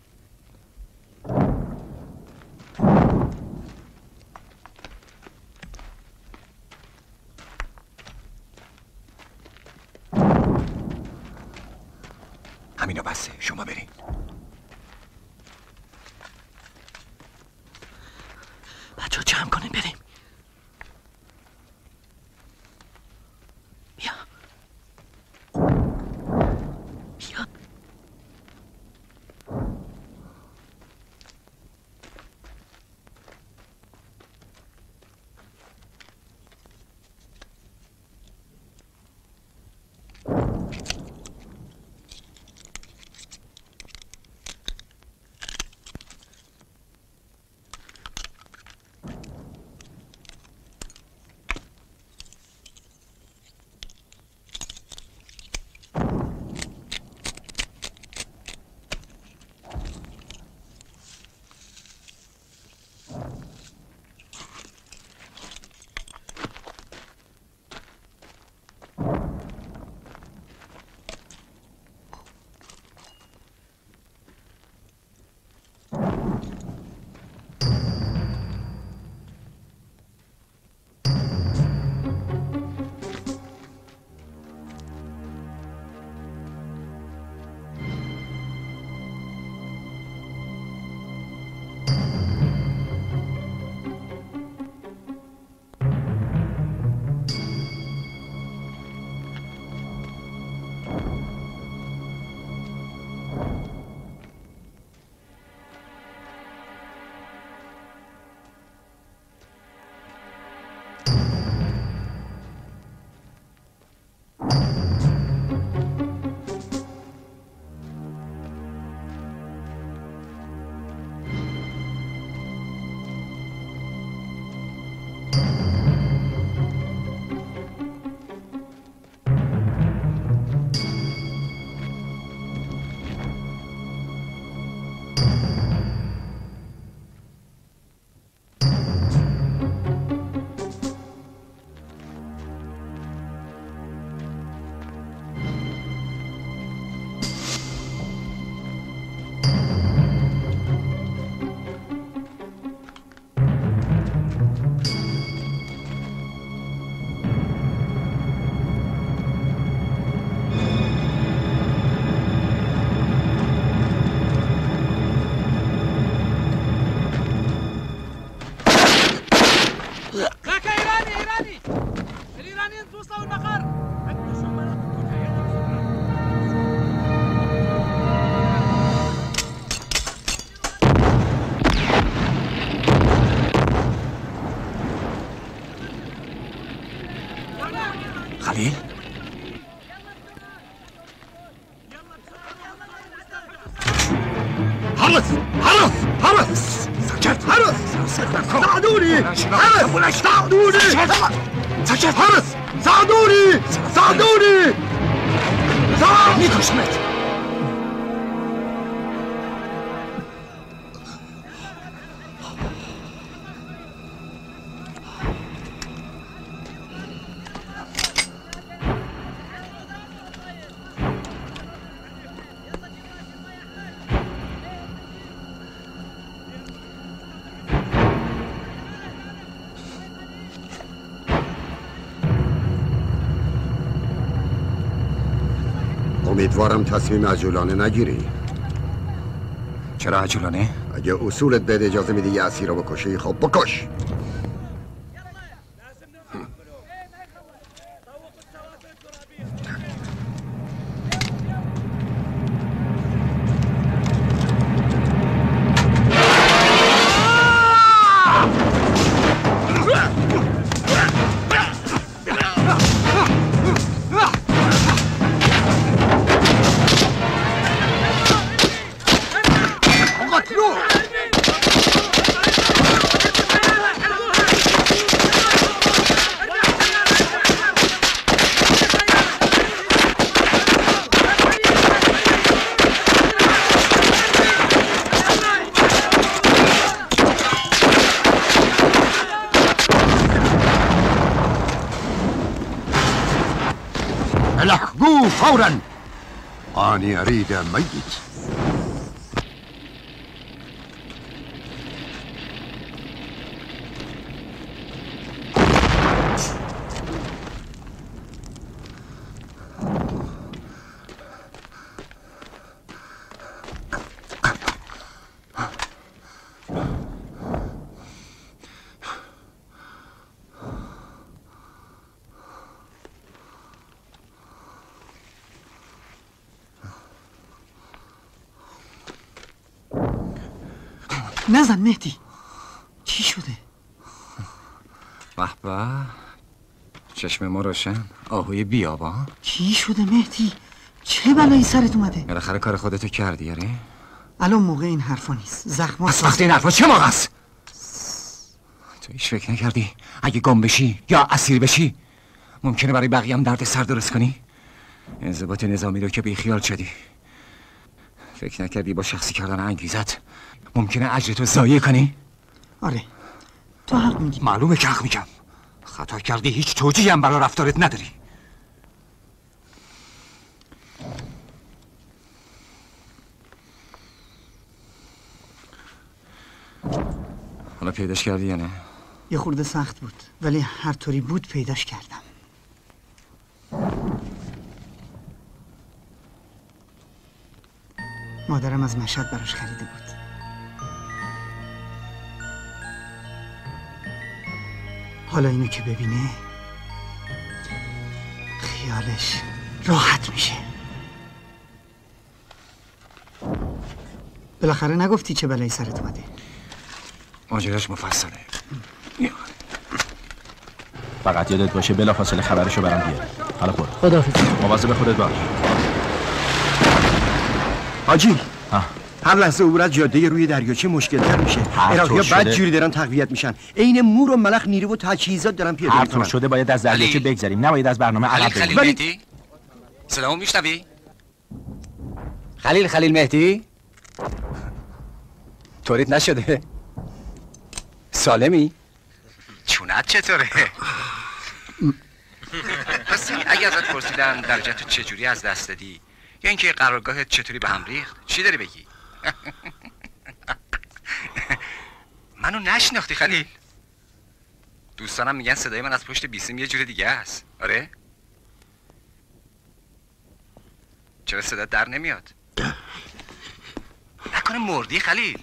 همینو بسه، شما برین. بچه ها جمع کنیم بریم. بیا بیا. خلیل؟ حرس حرس حرس سكت حرس ساعدوني حرس ساعدوني سكت حرس ساعدوني ساعدوني ساعدوني میکشمت. امیدوارم تصمیم عجولانه نگیری. چرا عجولانه؟ اگه اصولت بهت اجازه میده یه اسیر رو بکشی، خب بکش. الحقوا فورا. أنا أريد ميت. نزن مهدی. چی شده؟ به به، چشم ما روشن، آهوی بیابان. چی شده مهدی؟ چه بلایی سرت اومده؟ بالاخره کار خودتو کردی یاره؟ الان موقع این حرفا نیست. زخما از وقت این حرفا چه موقع است؟ تو هیچ فکر نکردی اگه گم بشی یا اسیر بشی ممکنه برای بقیه هم درد سر درست کنی؟ انضباط نظامی رو که بیخیال شدی. فکر نکردی با شخصی کردن انگیزت ممکنه اجرتو ضایع کنی؟ آره تو حق میگی. معلومه که حق میگم. خطا کردی، هیچ توجیهی هم برای رفتارت نداری. حالا پیداش کردی یا نه؟ یه خورده سخت بود ولی هر طوری بود پیداش کردم. مادرم از مشهد براش خریده بود. حالا اینو که ببینه خیالش راحت میشه. بالاخره نگفتی چه بلایی سرت اومده؟ ماجراش مفصله. فقط یادت باشه بلافاصله خبرشو برام بیار. حالا خود خداحافظ. مواظب خودت باش. حاجی هر لحظه عبور از جاده روی دریاچه مشکل تر میشه. عراقی‌ها بعد جوری دارن تقویت میشن. عین مور و ملخ نیرو و تجهیزات دارن پیاده هر میکنن. طور شده باید از دریاچه بگذریم، نباید از برنامه عقب بریم. خلیل مهدی؟ صدامو میشنوی؟ خلیل خلیل مهدی؟ طوریت نشده؟ سالمی؟ چونت چطوره؟ پس اگه ازت پرسیدن درجتو چجوری از دست دادی یا اینکه قرارگاهت چطوری به هم ریخت، چی داری بگی؟ منو نشناختی خلیل؟ دوستانم میگن صدای من از پشت بیسیم یه جور دیگه است. آره؟ چرا صدا در نمیاد؟ نکنه مردی خلیل؟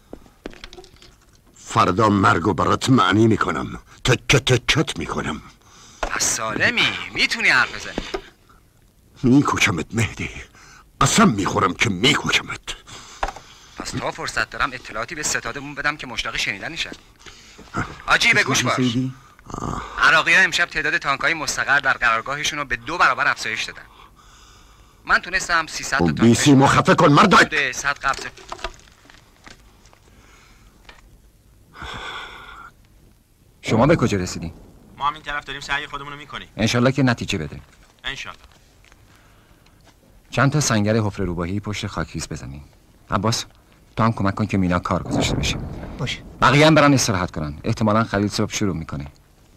فردا مرگو برات معنی میکنم، تکه تکت میکنم. پس سالمی، میتونی حرف بزنی. میکشمت مهدی، قسم میخورم که میکشمت. پس تا فرصت دارم اطلاعاتی به ستادمون بدم که مشتاق شنیدنشن. آجی به گوش باش. عراقی‌ها امشب تعداد تانک‌های مستقر در قرارگاهشون رو به دو برابر افزایش دادن. من تونستم سیصد تا تانک بیسی مخفه کن مردک. صد قبضه. شما به کجا رسیدین؟ ما هم این طرف داریم سعی خودمون رو میکنیم. انشالله که نتیجه بده. انشالله. چند تا سنگر حفره روباهی پشت خاکریز بزنین. عباس تو هم کمک کن که مینا کار گذاشته بشه. باشه. بقیه هم برن استراحت کنن. احتمالاً خلیل صبح شروع میکنه.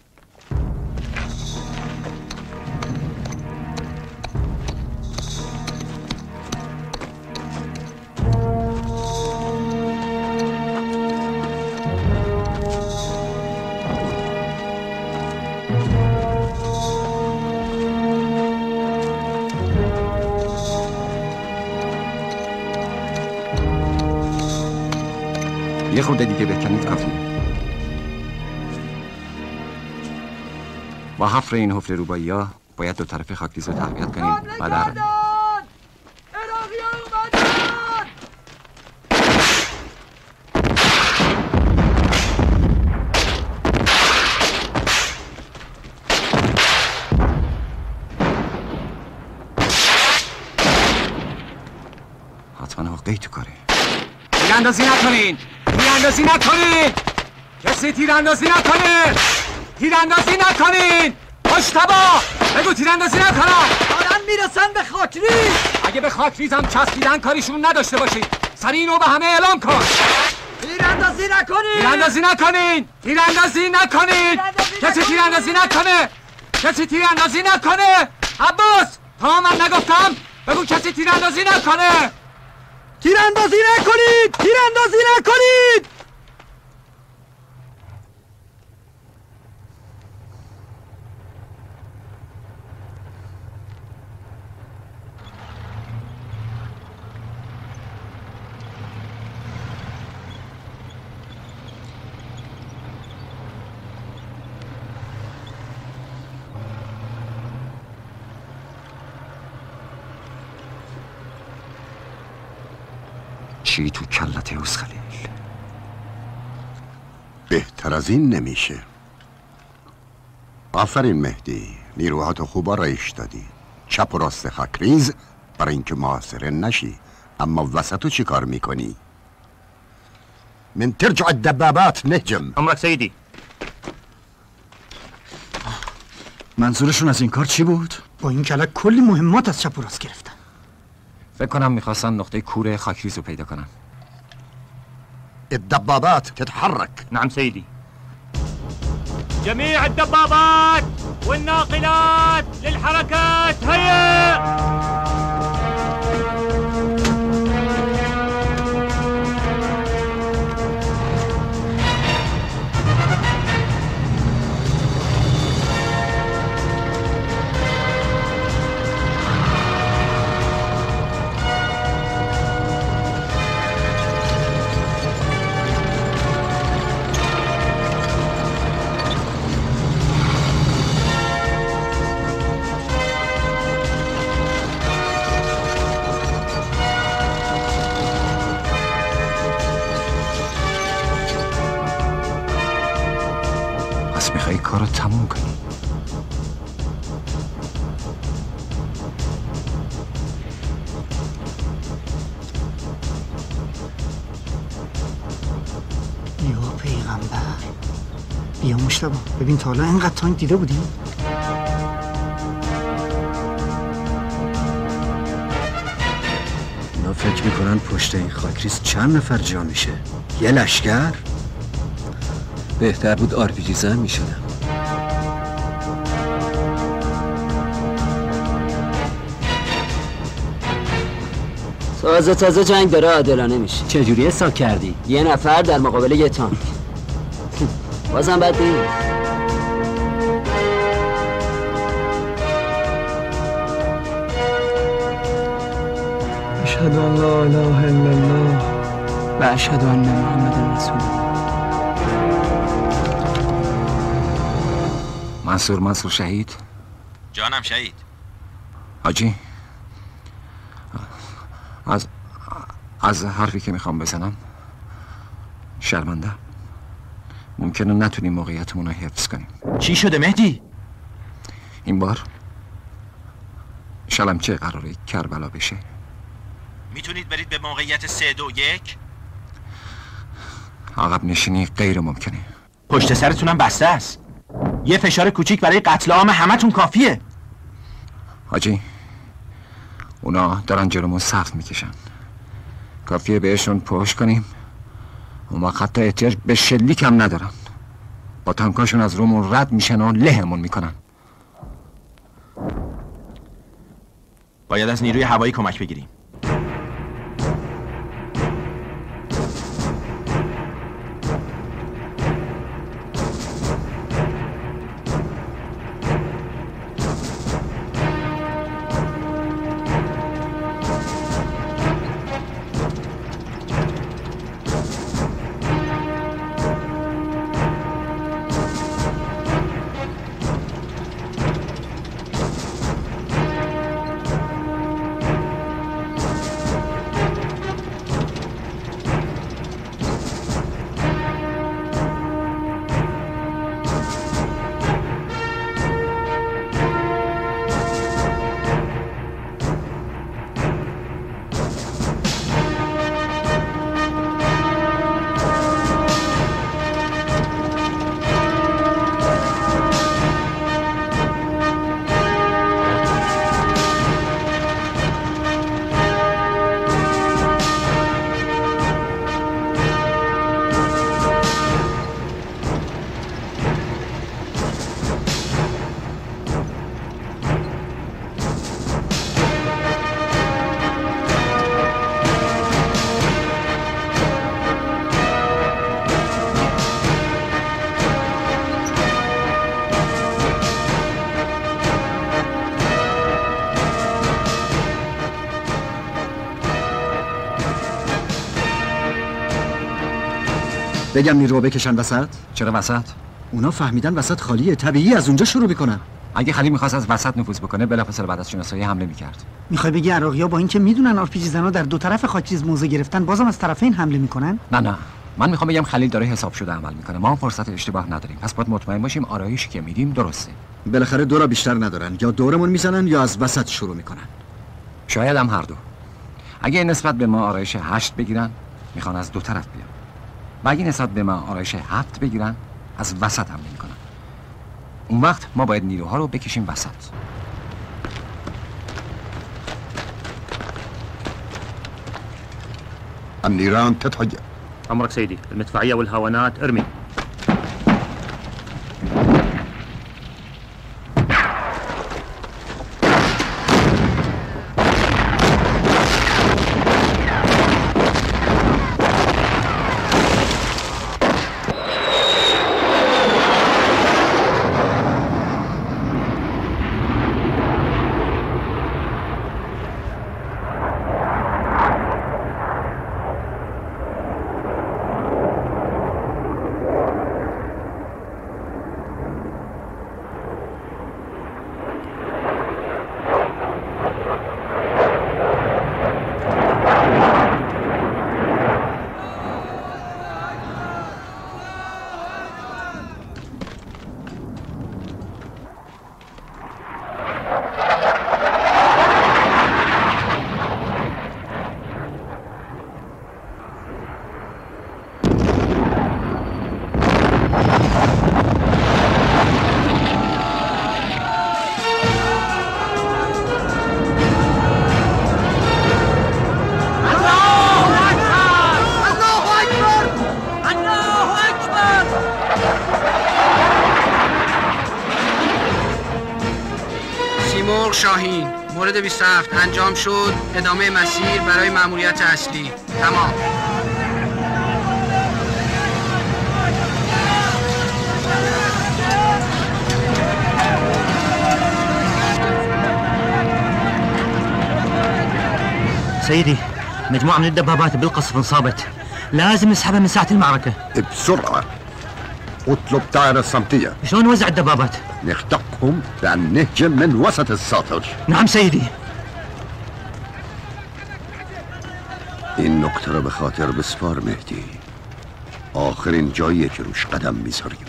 یه خورده دیگه بکنید کافیه. با حفر این حفره روبایی ها باید دو طرف خاکریز رو تقویت کنیم و در حتما حقی تو کاره. تیراندازی نکنین! تیراندازی نکنین! کسی تیراندازی نکنه! تیراندازی نکنین! مجتبی! بگو تیراندازی نکنن! دارن میرسن به خاکریز! اگه به خاکریز هم چسبیدن کاریشون نداشته باشید. سریع اینو به همه اعلام کن! تیراندازی نکنین! تیراندازی نکنین! تیراندازی نکنین! کسی تیراندازی نکنه! کسی تیراندازی نکنه! عباس! ها من نگفتم؟ بگو کسی تیراندازی نکنه. تیراندازی نکنید! تیراندازی نکنید! چی تو کلت اوز خلیل؟ بهتر از این نمیشه. آفرین مهدی، نیروهاتو خوبا رایش دادی. چپ و راست خاکریز برای اینکه محاصره نشی. اما وسطو چی کار میکنی؟ من ترجع الدبابات نهجم. امرك سيدي. منظورشون از این کار چی بود؟ با این کلک کلی مهمات از چپ و راست گرفتن. فکر کنم میخواستن نقطه کور خاکریز رو پیدا کنن. الدبابات تتحرك. نعم سيدي. جميع الدبابات والناقلات للحركات هيا. میخوایی کار رو تموم کنی. یا پیغمبر، بیا مشتبه ببین تا حالا اینقدر تانک دیده بودی؟ اینا فکر میکنن پشت این خاکریز چند نفر جا میشه؟ یه لشکر؟ بهتر بود آر پی جی زن میشدم. تازه تازه جنگ داره عادلانه میشه. چجوری حساب کردی؟ یه نفر در مقابل یه تانک. بازم بد نیست. اشهد ان لا اله الا الله و اشهد ان محمد رسول الله. منصور منصور شهید. جانم شهید. حاجی از از حرفی که میخوام بزنم شرمنده. ممکنه نتونیم موقعیتمون رو حفظ کنیم. چی شده مهدی؟ این بار شلمچه قراره کربلا بشه. میتونید برید به موقعیت سه دو یک؟ عقب نشینی غیر ممکنه. پشت سرتونم بسته است. یه فشار کوچیک برای قتل عام همتون کافیه. حاجی اونا دارن جلومون سخت میکشن. کافیه بهشون پشت کنیم. اما حتی احتیاج به شلیک هم ندارن. با تانکاشون از رومون رد میشن و لهمون میکنن. باید از نیروی هوایی کمک بگیریم. بگم نیرو بکشن وسط؟ چرا وسط؟ اونا فهمیدن وسط خالیه، طبیعی از اونجا شروع میکنن. اگه خلیل میخواست از وسط نفوذ بکنه بلافاصله بعد از شناسایی حمله میکرد. میخوای بگی عراقی‌ها با اینکه میدونن آرپیجی زنا در دو طرف خاکریز موضع گرفتن بازم از طرفین حمله میکنن؟ نه نه، من میخوام بگم خلیل داره حساب شده عمل میکنه. ما هم فرصت اشتباه نداریم، پس باید مطمئن باشیم آرایشی که میدیم درسته. بالاخره دو را بیشتر ندارن، یا دورمون میزنن یا از وسط شروع میکنن. شاید هم هر دو. اگه نسبت به ما آرایش هشت بگیرن میخوان از دو طرف بیان، و اگه نسبت به ما آرایش هفت بگیرن از وسط حمله میکنن. اون وقت ما باید نیروها رو بکشیم وسط. النيران تتهجأ. أمرك سيدي، المدفعية والهاونات ارمي. شاهین مورد بیست و هفت انجام شد. ادامه مسیر برای مأموریت اصلی. تمام. سيدي مجموعة من الدبابات بالقصف انصابت، لازم نسحبها من ساعة المعركة بسرعة. اطلب طائرة صمتية. شلون نوزع الدبابات؟ نختقهم بأن نهجم من وسط الساطر. نعم سيدي. این نکته رو به خاطر بسپار مهدی. آخرین جاییه که روش قدم میذاریم.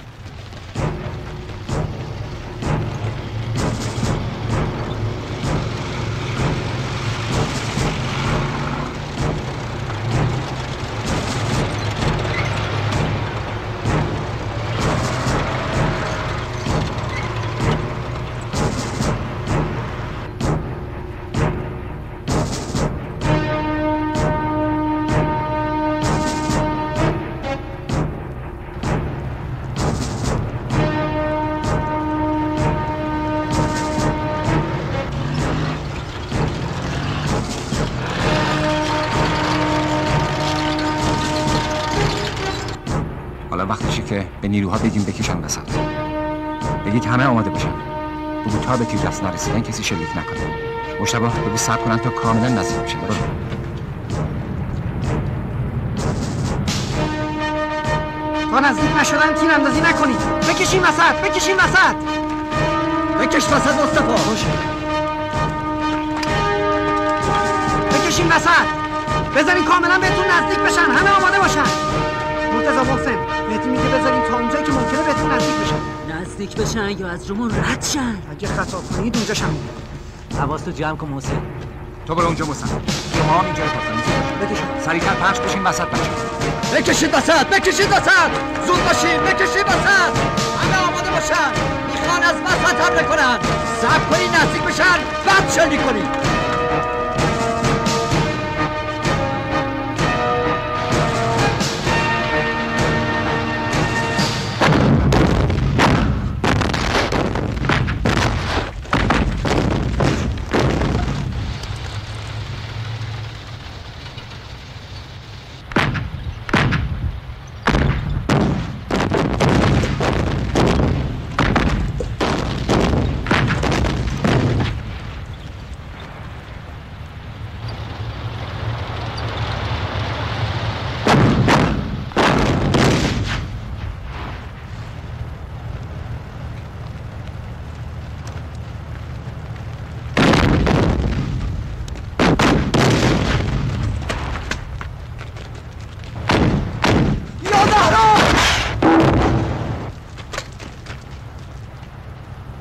وقتشه که به نیروها بگیم بکشن وسط. بگید همه آماده باشن. بگو تا به تیر دست نرسیدن کسی شلیک نکنه. مشتبه بگو صبر کنن تا کاملا نزدیک بشن. برو. تا نزدیک نشدن تیر اندازی نکنید. بکشین وسط، بکشین وسط. بکش وسط مصطفی. باشه. بکشین وسط. بذارین کاملا بهتون نزدیک بشن. همه آماده باشن. مرتضی محسن، مهدی میگه بذارین تا اونجایی که ممکنه بهتون نزدیک بشن. نزدیک بشن یا از رومون رد شن. اگه خطا کنید اونجاش هم میگه. حواستو جمع کن محسن. تو برو اونجا محسن. شما هم اینجا رو پاسن. بکشین. سریعتر پخش بشین وسط بچه. بکشید وسط، بکشید وسط. زود باشین، بکشید وسط. همه آماده باشن. میخوان از وسط حمله کنن. صبر کنین نزدیک بشن، بعد شلیک کنین.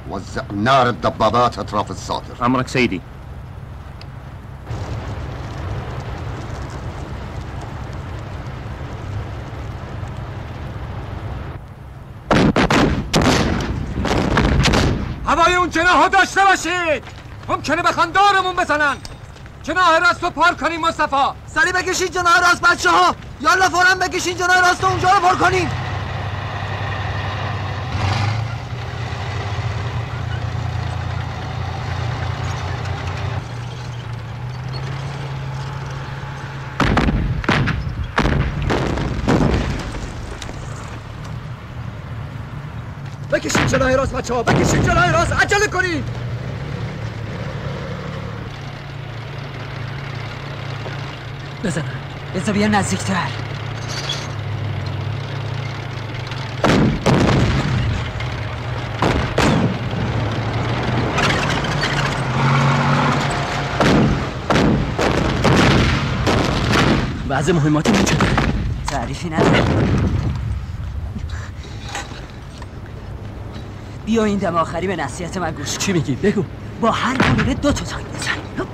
وزع نار الدبابات اطراف الصادر. امرك سيدي. هوای اون جناح داشته باشید. ممکنه بخوان دارمون بزنن. جناح راست رو پر کنیم مصطفی. سری بکشید جناح راست بچه ها. یالا فوراً بکشید جناح راست اونجا رو پر کنیم. بکشید جناح راست بچه ها. بکشید جناح راست. عجله کنید. بزن بزن بیا نزدیکتر. وضع مهماتمون چطوره؟ تعریفی نداره. بیا این دم آخری به نصیحت من گوش. چی میگی؟ بگو. با هر گلوله دو تا تانک بزن.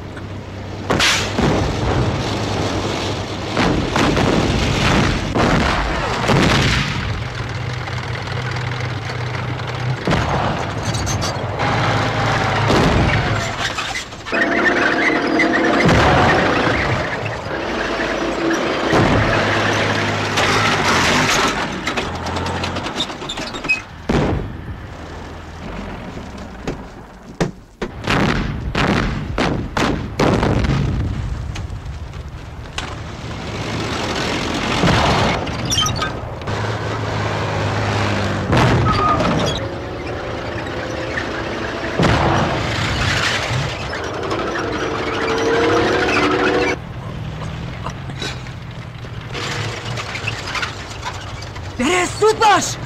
زود باش.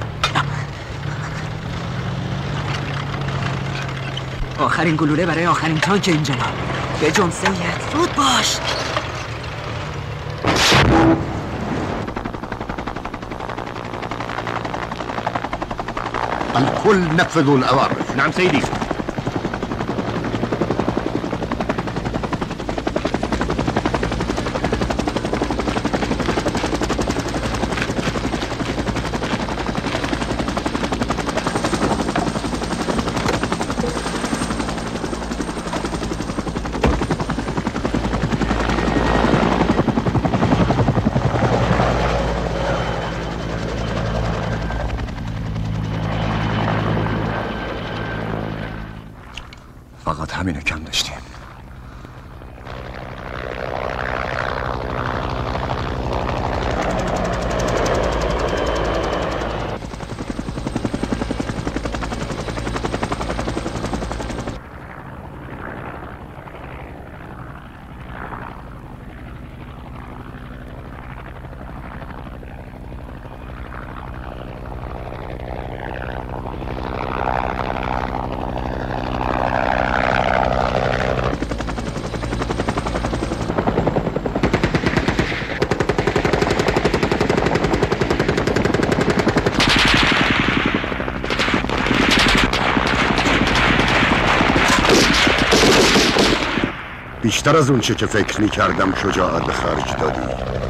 آخرین گلوله برای آخرین تانک این جناب. به جون سید. زود باش. الكل نفذوا الأوامر. نعم سيدي. فقط همینو کم داشتیم. بیشتر از اون چه که فکر می کردم شجاعت به خرج دادی.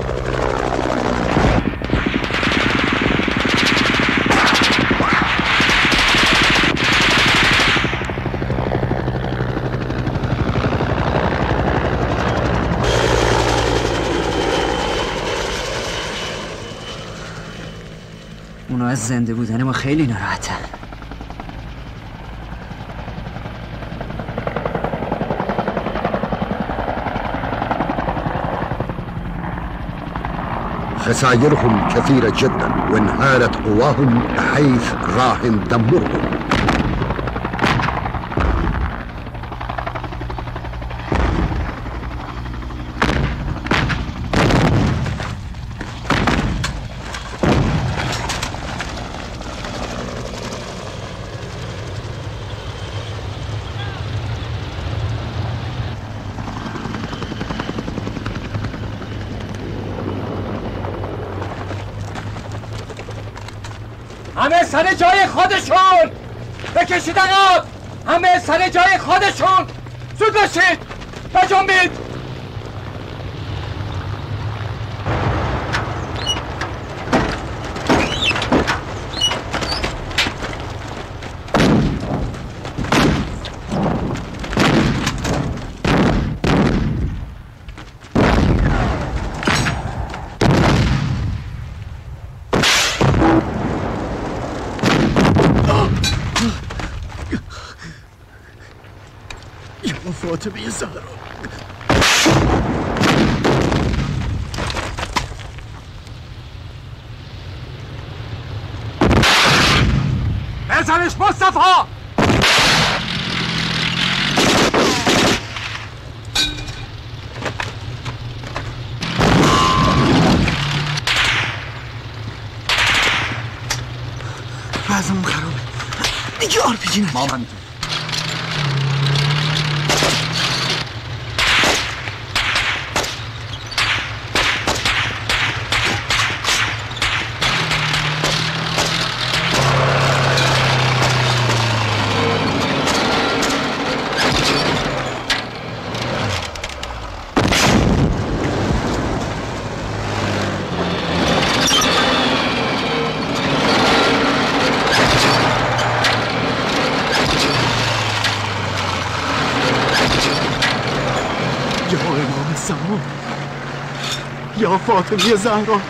اونا از زنده بودن ما خیلی ناراحتن. خسائرهم كثيرة جدا وانهارت قواهم بحيث راح ندمرهم. همه سر جای خودشون. بکشید عقب، همه سر جای خودشون. زود باشید، بجنبید. فاطمه زهرا بزنش مصطفی. وضعمون خرابه دیگه آر پی جی نمیشه. ما هم همینطور. یا فاطمه زهرا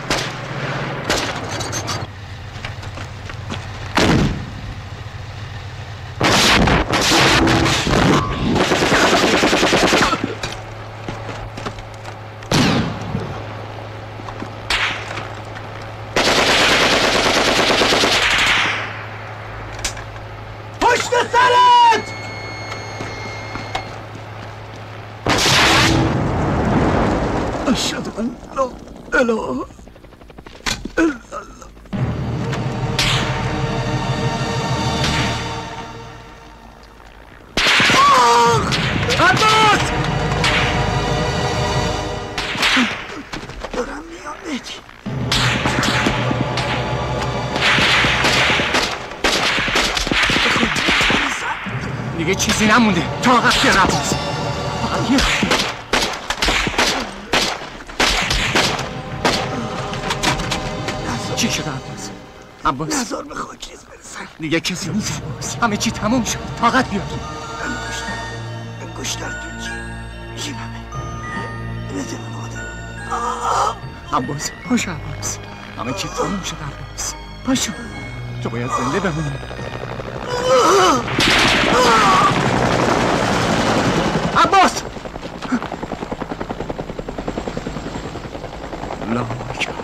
پشت سرت. اشهد ان لا اله الا الله. عباس دارم میام مهدی. دیگه چیزی نمونده. طاقت بیار عباس. فقط یه چی شده عباس؟ عباس نزار به خاکریز برسن. دیگه کسی نیست عباس. همه چی تموم شد. طاقت بیار. انگشتر انگشتر تو جی جیبمه. بده من آدم. عباس پاشو عباس. همه چی تموم شد عباس. پاشو. تو باید زنده بمونی. عباس الله اکبر.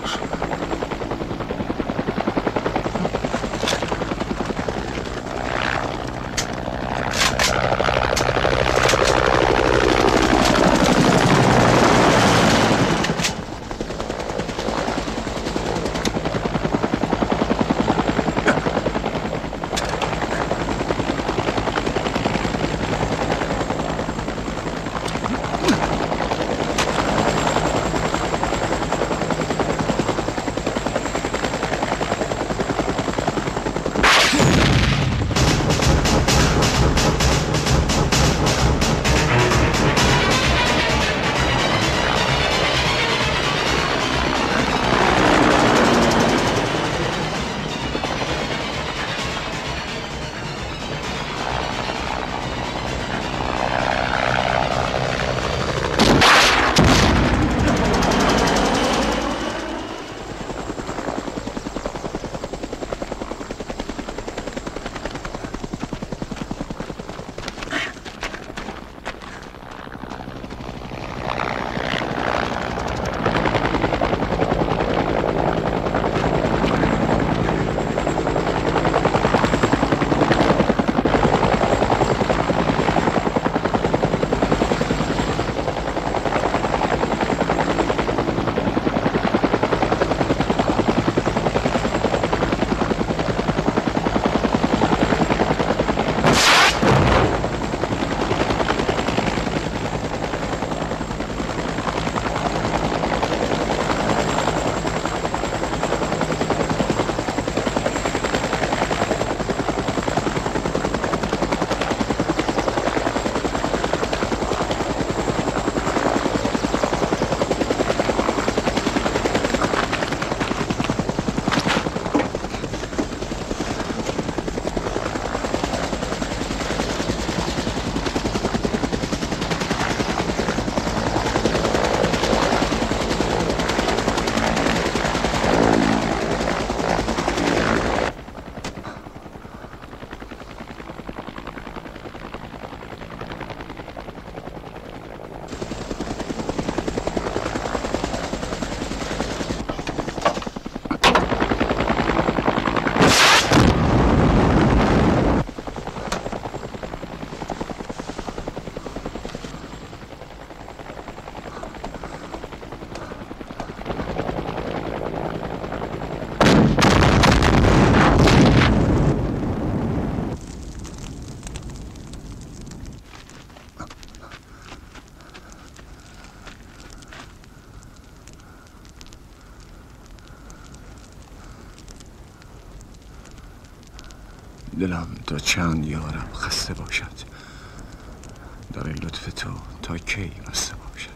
دلم تا چند یارم خسته باشد، در لطف تو تا کی بسته باشد.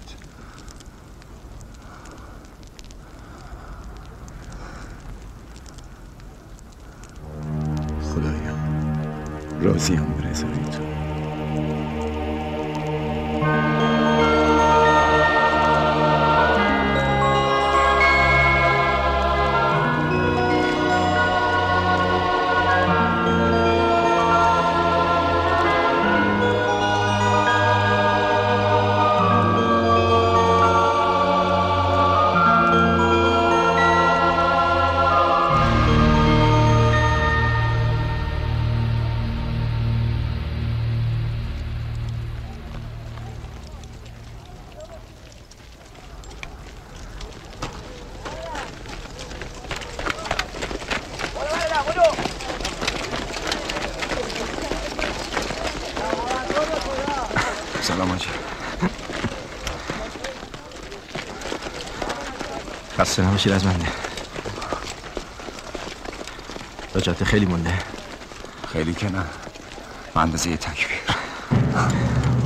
خدایا راضیم به رضای تو. سلام آجی. خسته نباشید از منده. تا جاده خیلی مونده. خیلی که نه، به اندازه تکبیر.